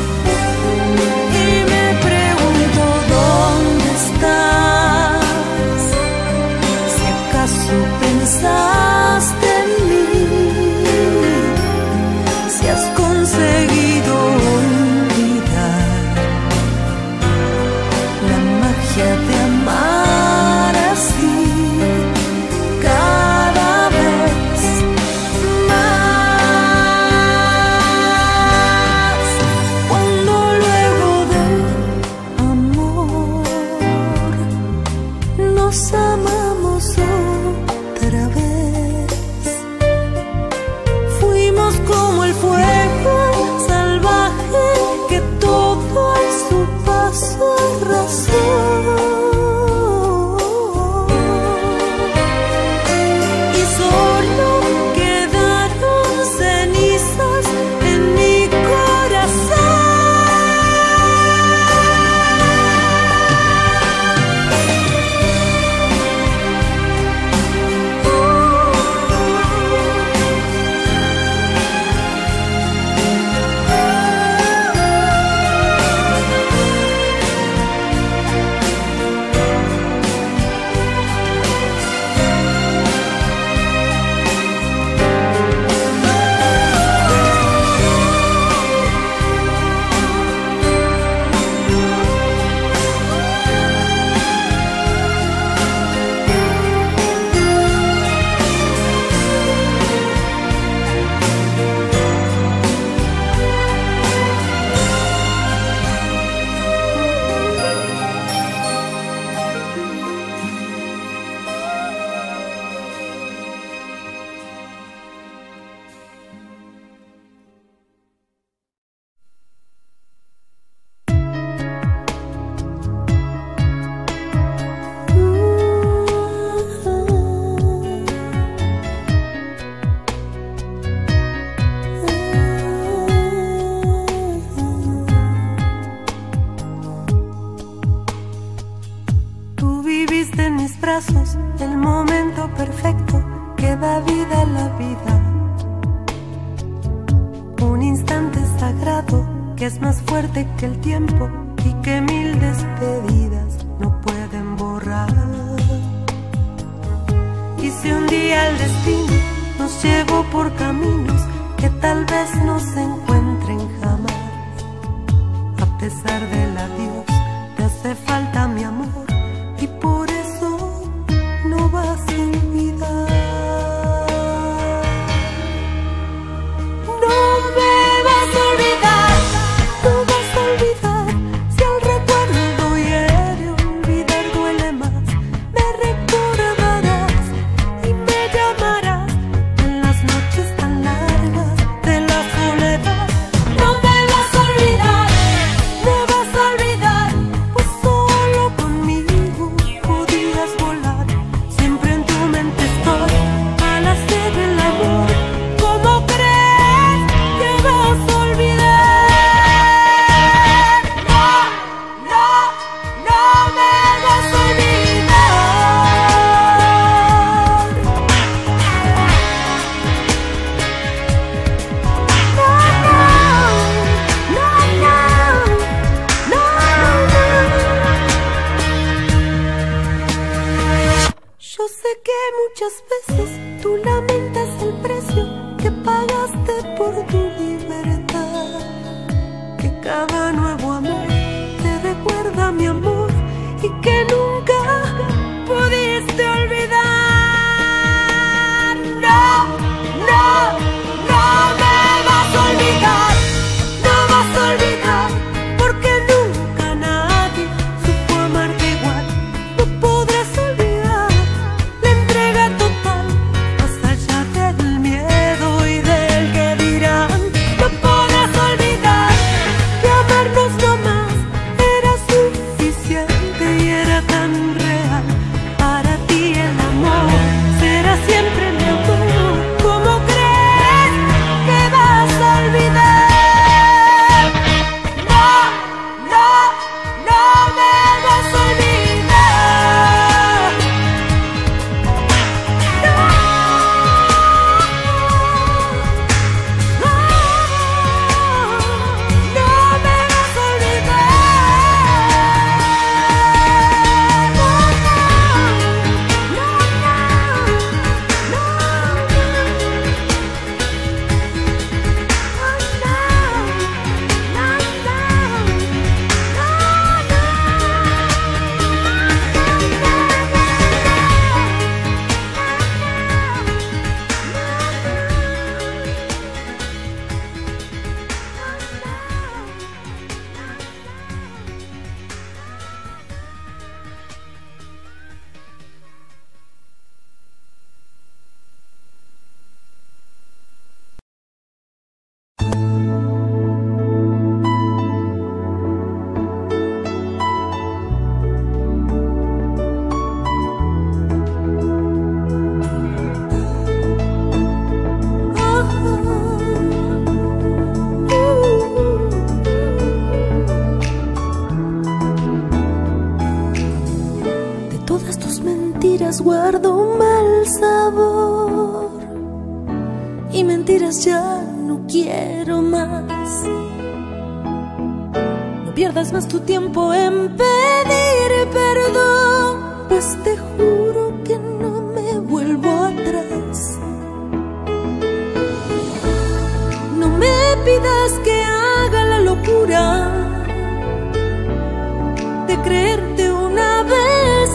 Y me pregunto dónde estás, si acaso pensaste en mí, si has conseguido olvidar la magia de amar así cada vez más. Cuando luego del amor nos amamos otra vez, fuimos como el fuego salvaje que todo a su paso arrasó. Y solo quedaron cenizas en mi corazón. Tú viviste en mis brazos el momento perfecto que da vida a la vida. Un instante sagrado que es más fuerte que el tiempo y que mil despedidas no pueden borrar. Y si un día el destino nos llevó por caminos que tal vez no se encuentren jamás, a pesar del adiós te hace falta mi amor, y por eso no vas a olvidar. No me vas a olvidar, no vas a olvidar. Si el recuerdo hiere, olvidar duele más. Me recordarás y me llamarás en las noches tan largas de la soledad. No me vas a olvidar, me vas a olvidar, pues solo conmigo Yo sé que muchas veces tú lamentas el precio que pagaste por tu libertad, que cada nuevo amor te recuerda mi amor y que nunca pudiste olvidar. No, no, no me vas a olvidar, no vas a olvidar, porque nunca nadie supo amarte igual. No podrás olvidar la entrega total, más allá del miedo y del que dirán. No podrás olvidar que amarnos no más era suficiente y era tan real. Para ti el amor será siempre mi amor. ¿Cómo crees que vas a olvidar? No, no, no me vas a olvidar. No, no, no me vas a De todas tus mentiras guardo un mal sabor, y mentiras ya no quiero más. No pierdas más tu tiempo en pedir perdón, pues te juro que no me vuelvo atrás. No me pidas que haga la locura de creerte una vez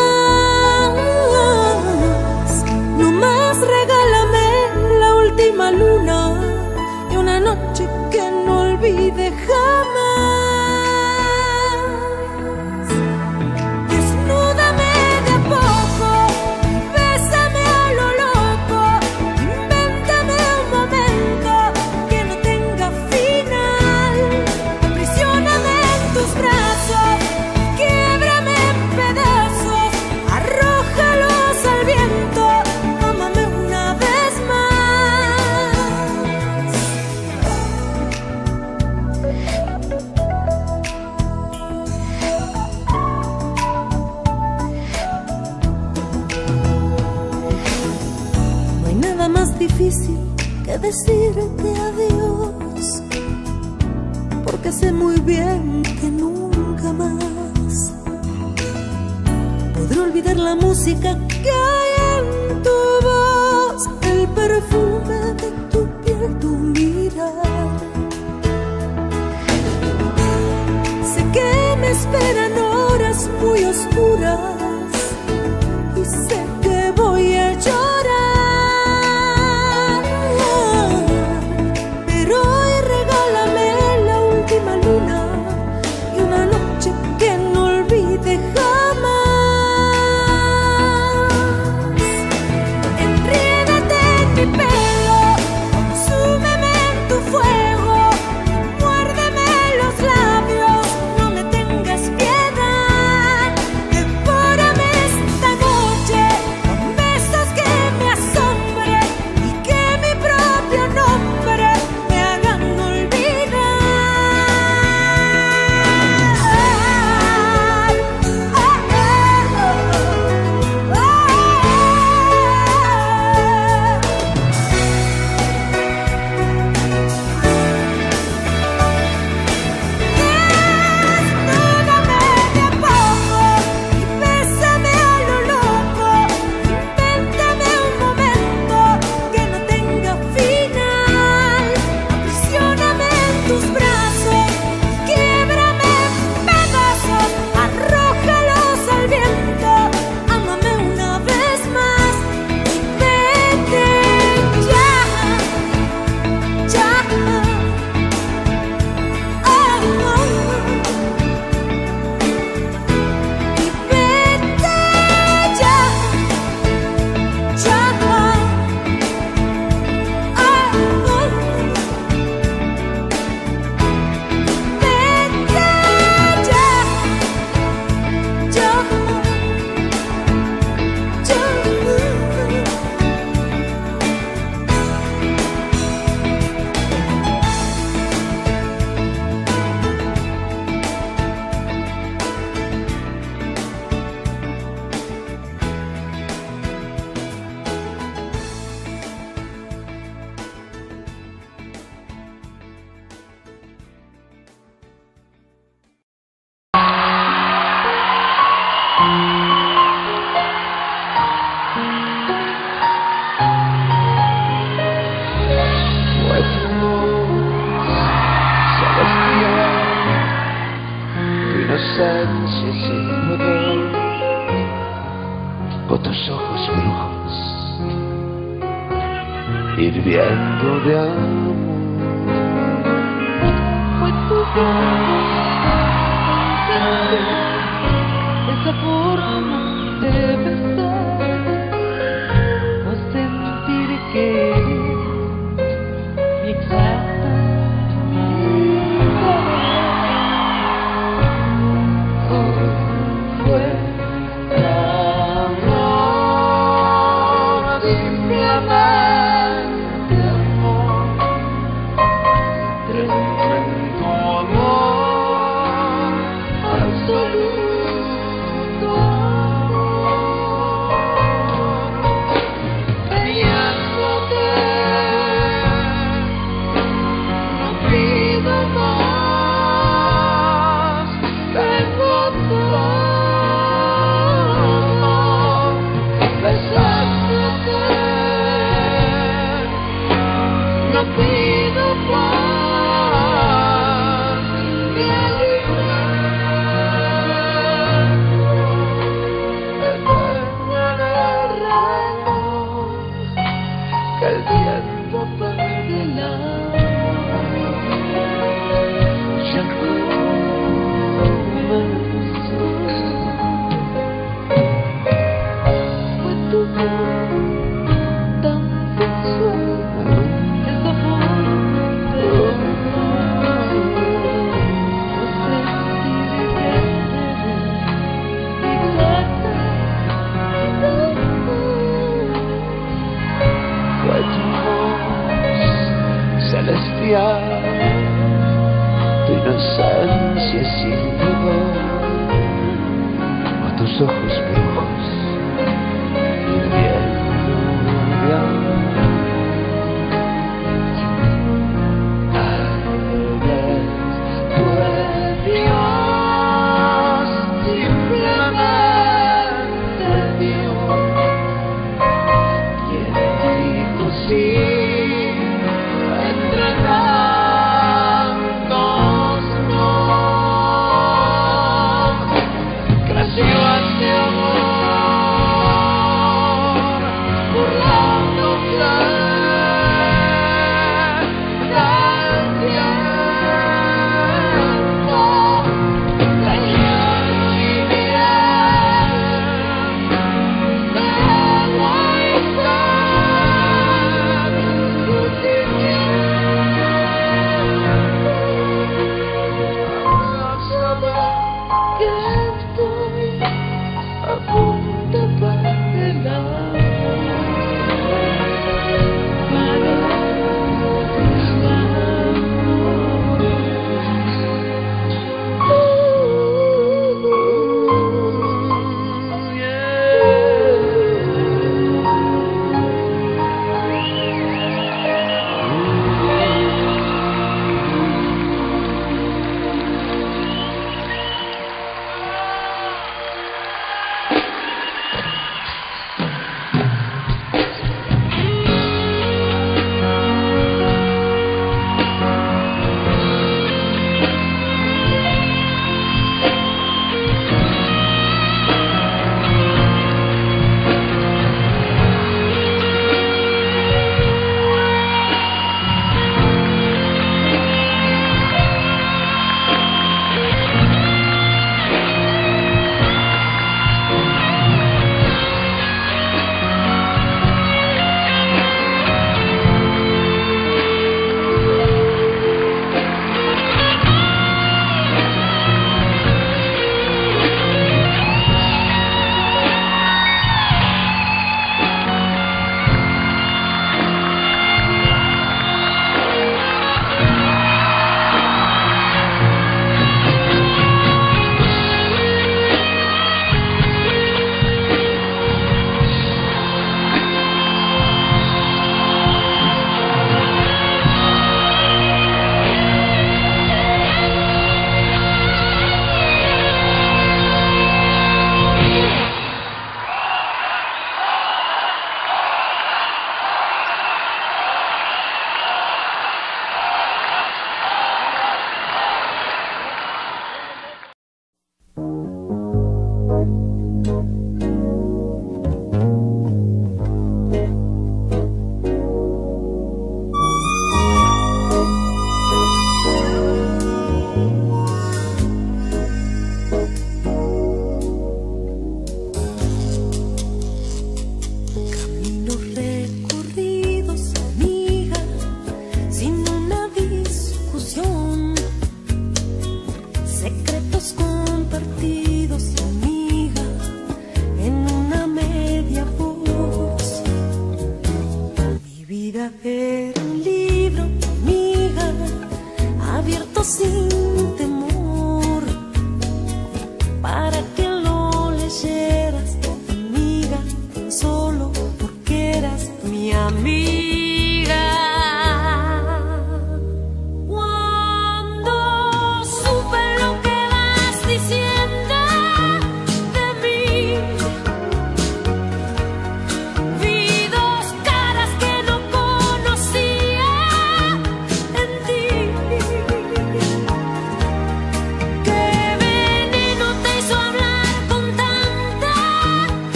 más. No más regálame la última luna y una noche que no olvide jamás. Desnúdame de a poco, bésame a lo loco, invéntame un momento que no tenga final. Aprisioname en tus brazos, quiebrame en pedazos, arrójalos al viento, ámame una vez más. No hay nada más difícil que decirte adiós, porque sé muy bien que nunca más podré olvidar la música que hay en tu voz, el perfume de tu piel, tu mirar. Sé que me esperan horas muy oscuras y sé que voy a llorar, pero hoy regálame la última luna y una noche que no olvide jamás. hirviendo de amor. Fue tu esa forma de besar, o sentir que mi exacta fue amor, simplemente amor, tremendo amor absoluto, teniéndote no pido más, tengo todo, besándote no pido más, mi que el tiempo perderá, ya comenzó. Fue tu voz tan sensual, esa forma de amor, o sentir que eres exacta. Fue tu voz celestial, tu inocencia sin pudor, o tus ojos brujos hirviendo de amor. Tal vez fue Dios, simplemente Dios, quien dijo sí entre tantos no. Creció este amor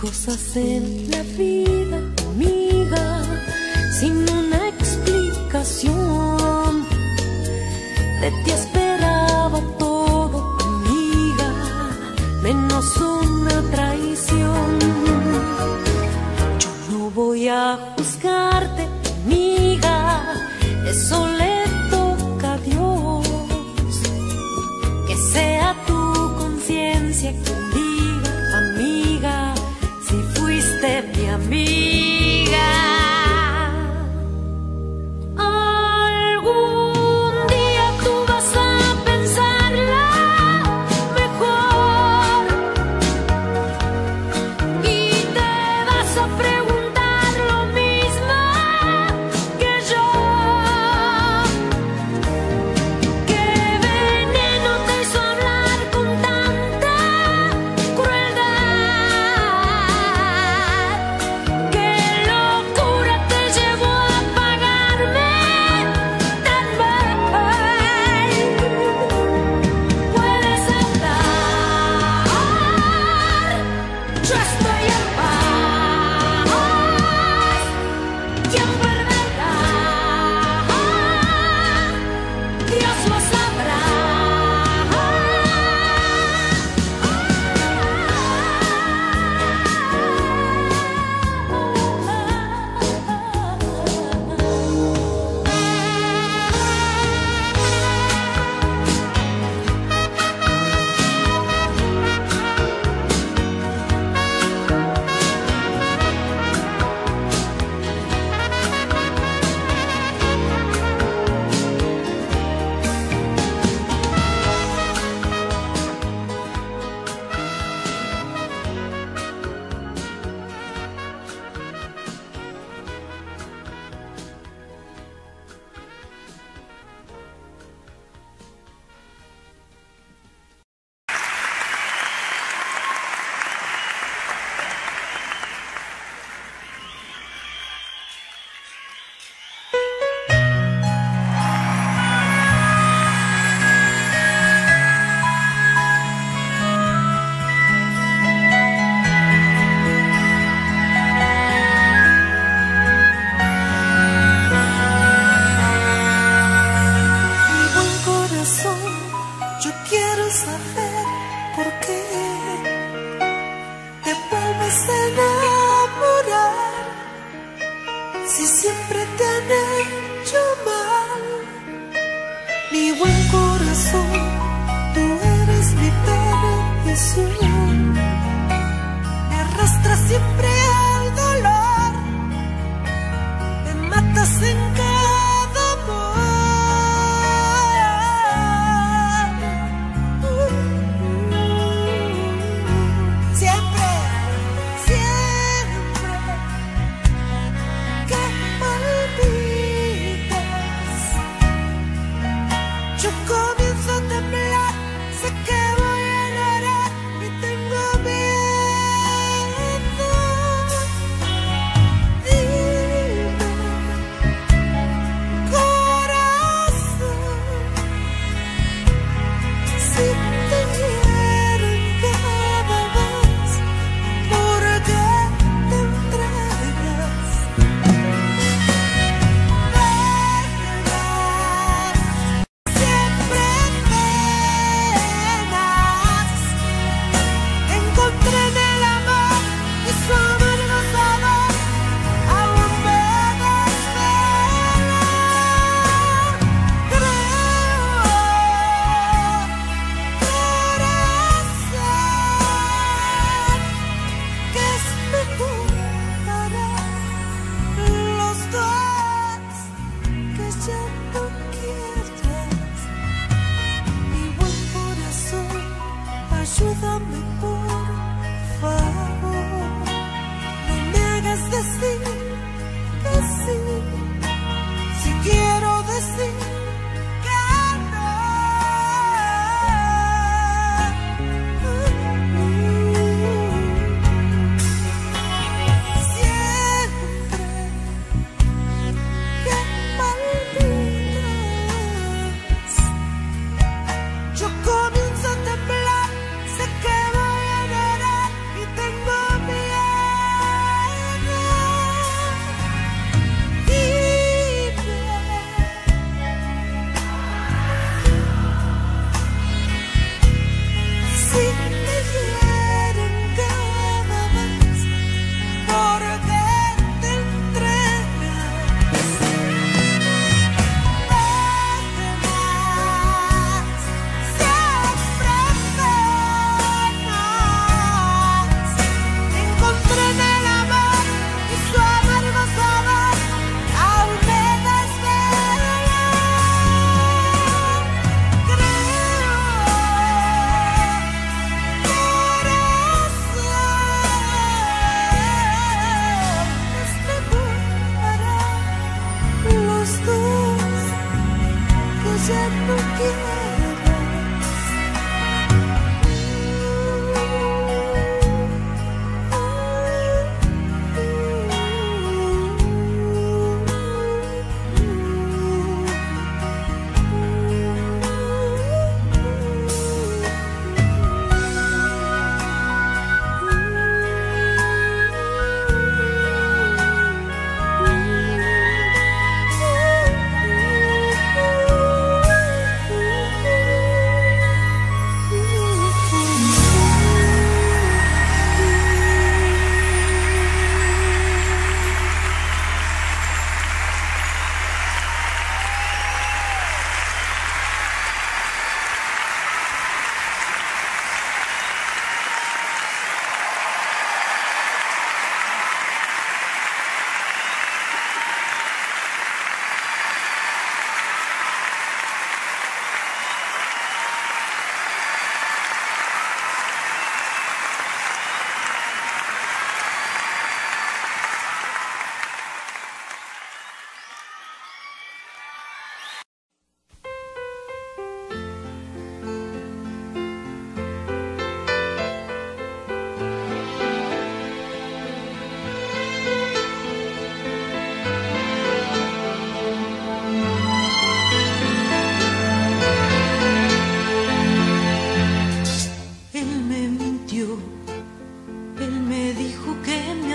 cosas en la vida, amiga, sin una explicación. De ti esperaba todo, amiga, menos una traición. Yo no voy a juzgarte, amiga, eso le toca a Dios. Que sea tu conciencia quien diga, amiga, si fuiste mi amiga. Algún día tú vas a pensarla mejor y te vas a preguntar lo mismo que yo. ¿Qué veneno te hizo hablar con tanta crueldad? ¿Qué locura te llevó a pagarme tan mal? Puedes hablar, yo estoy en paz. ¿Quién perderá? Dios lo sabrá. Mi buen corazón, yo quiero saber por qué te vuelves a enamorar si siempre te han hecho mal. Mi buen corazón, tú eres mi bendición, me arrastras siempre al dolor, me matas en cada amor. Siempre, siempre que mal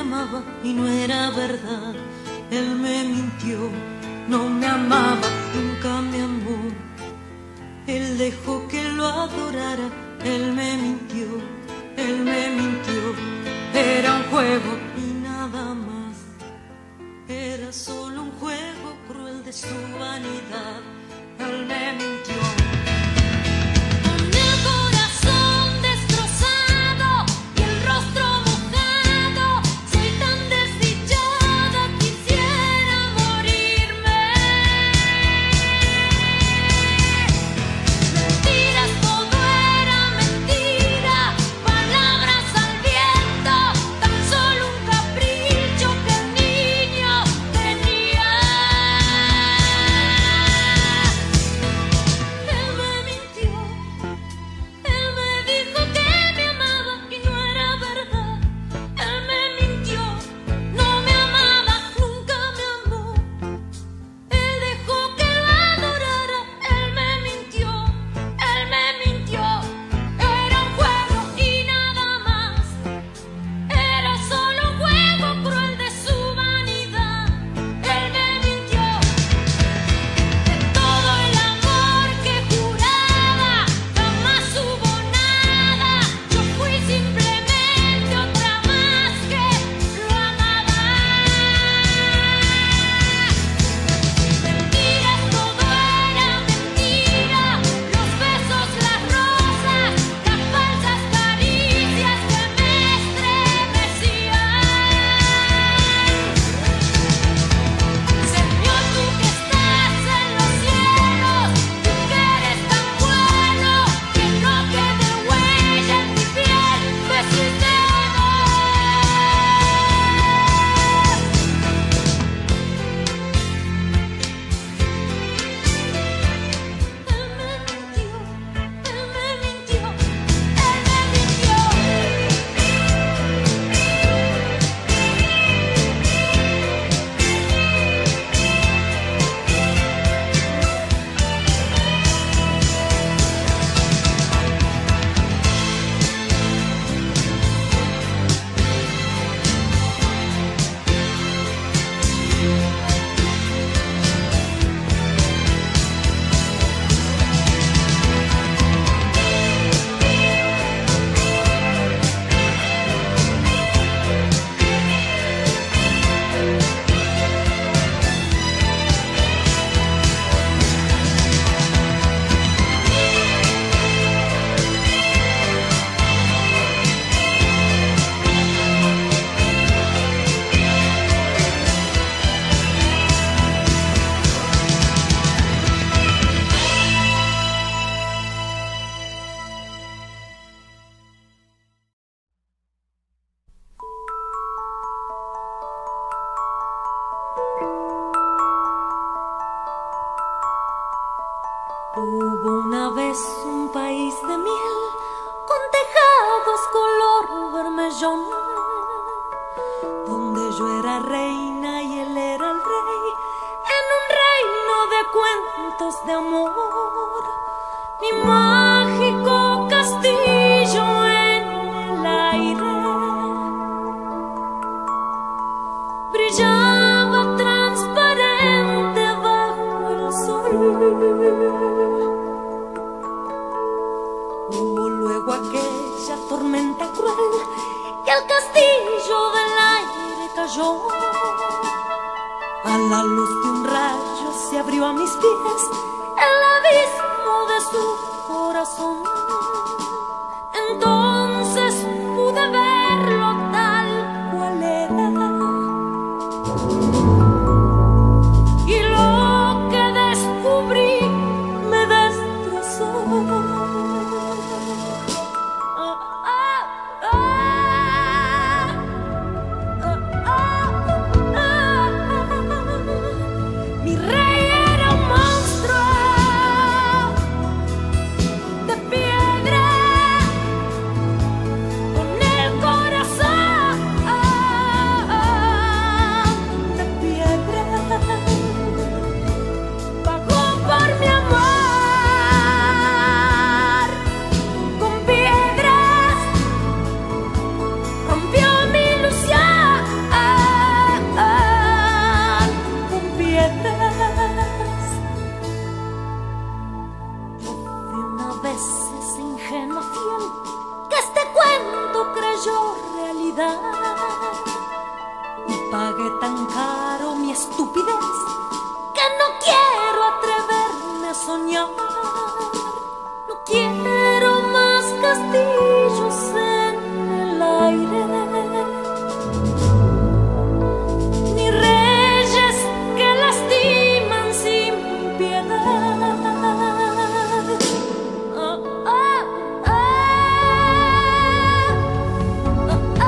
amaba y no era verdad. Él me mintió, no me amaba, nunca me amó. Él dejó que lo adorara, él me mintió, él me mintió. Era un juego y nada más. Era solo un juego cruel de su vanidad. Él me mintió. Con el corazón destrozado y el rostro mojado, soy tan desdichada, quisiera morirme. Mentiras, todo era mentira, palabras al viento, tan solo un capricho que el niño tenía. Él me mintió, él me dijo que me amaba y no era verdad. Él me mintió, no me amaba, nunca me amó. Él dejó que lo adorara, él me mintió, él me mintió. Era un juego y nada más. Era solo un juego cruel de su vanidad. Él me mintió. De todo el amor que juraba, jamás hubo nada. Yo fui simplemente otra más que lo amaba. Mentiras, todo era mentira, los besos, las rosas, las falsas caricias que me estremecían. Señor, tú que estás en los cielos, tú que eres tan bueno, que no quede huella en mi piel de sus Él me mintió, él me mintió, él me mintió. Hubo una vez un país de miel con tejados color vermellón, donde yo era reina y él era el rey, en un reino de cuentos de amor. Mi mágico castillo en el aire brillaba transparente bajo el sol. Hubo luego aquella tormenta cruel y el castillo del aire cayó. A la luz de un rayo se abrió a mis pies el abismo de su corazón. Entonces pude verlo tal cual era, y lo que descubrí me destrozó. Ah, ah, ah, ah, ah, ah. Mi rey era un monstruo de piel sale tan caro mi estupidez que no quiero atreverme a soñar. No quiero más castillos en el aire, ni reyes que lastiman sin piedad. Ah, ah, ah, ah,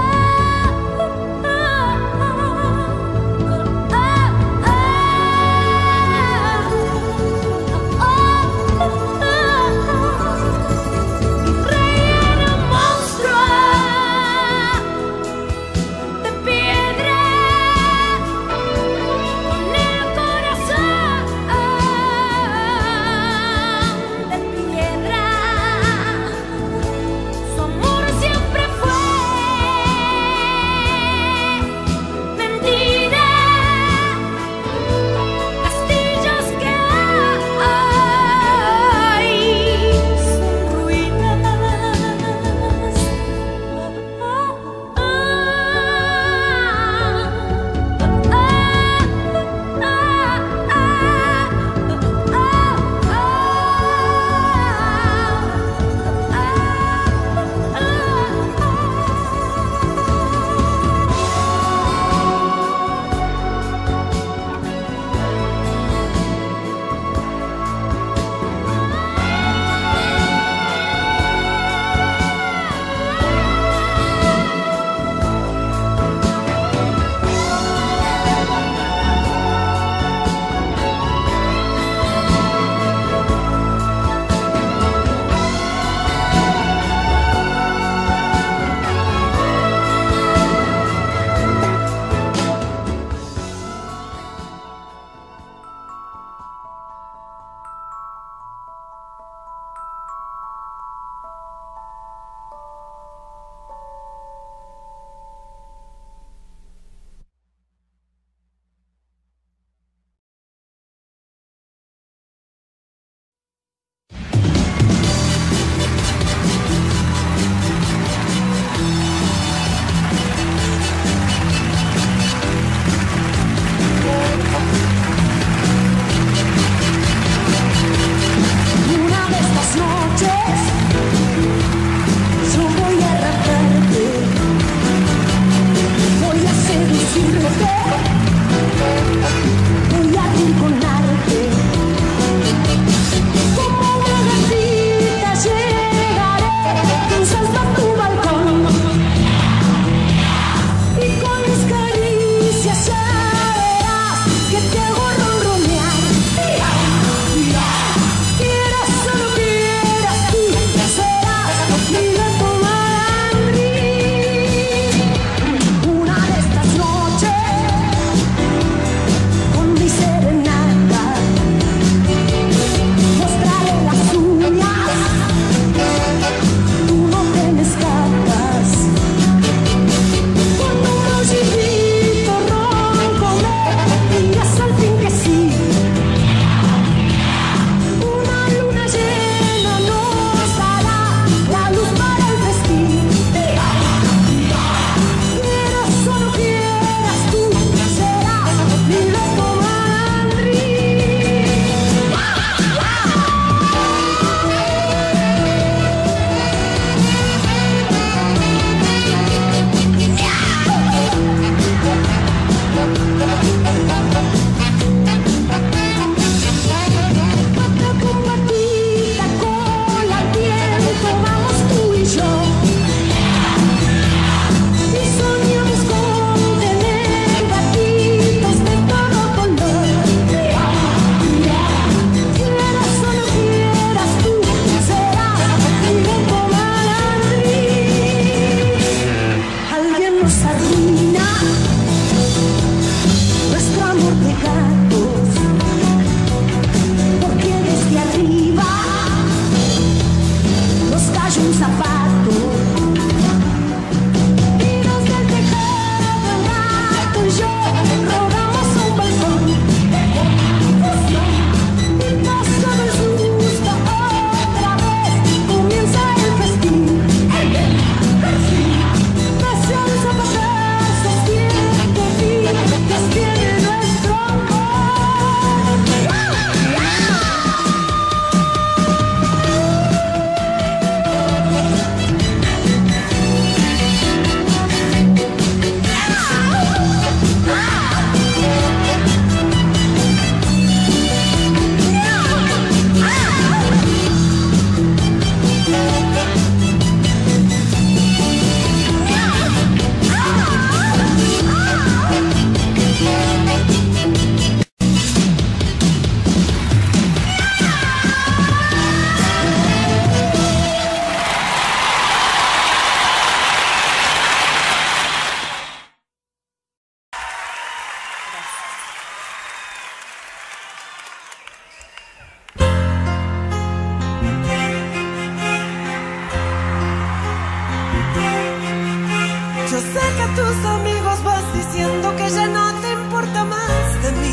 que ya no te importa más de mí,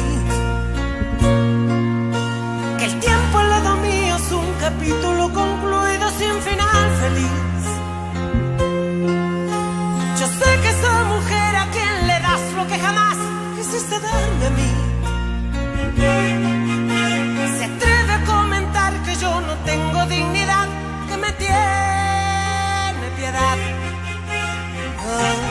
que el tiempo al lado mío es un capítulo concluido sin final feliz. Yo sé que esa mujer a quien le das lo que jamás quisiste darme a mí, se atreve a comentar que yo no tengo dignidad, que me tiene piedad. Oh.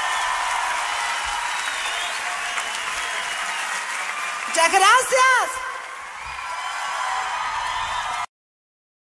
Muchas gracias.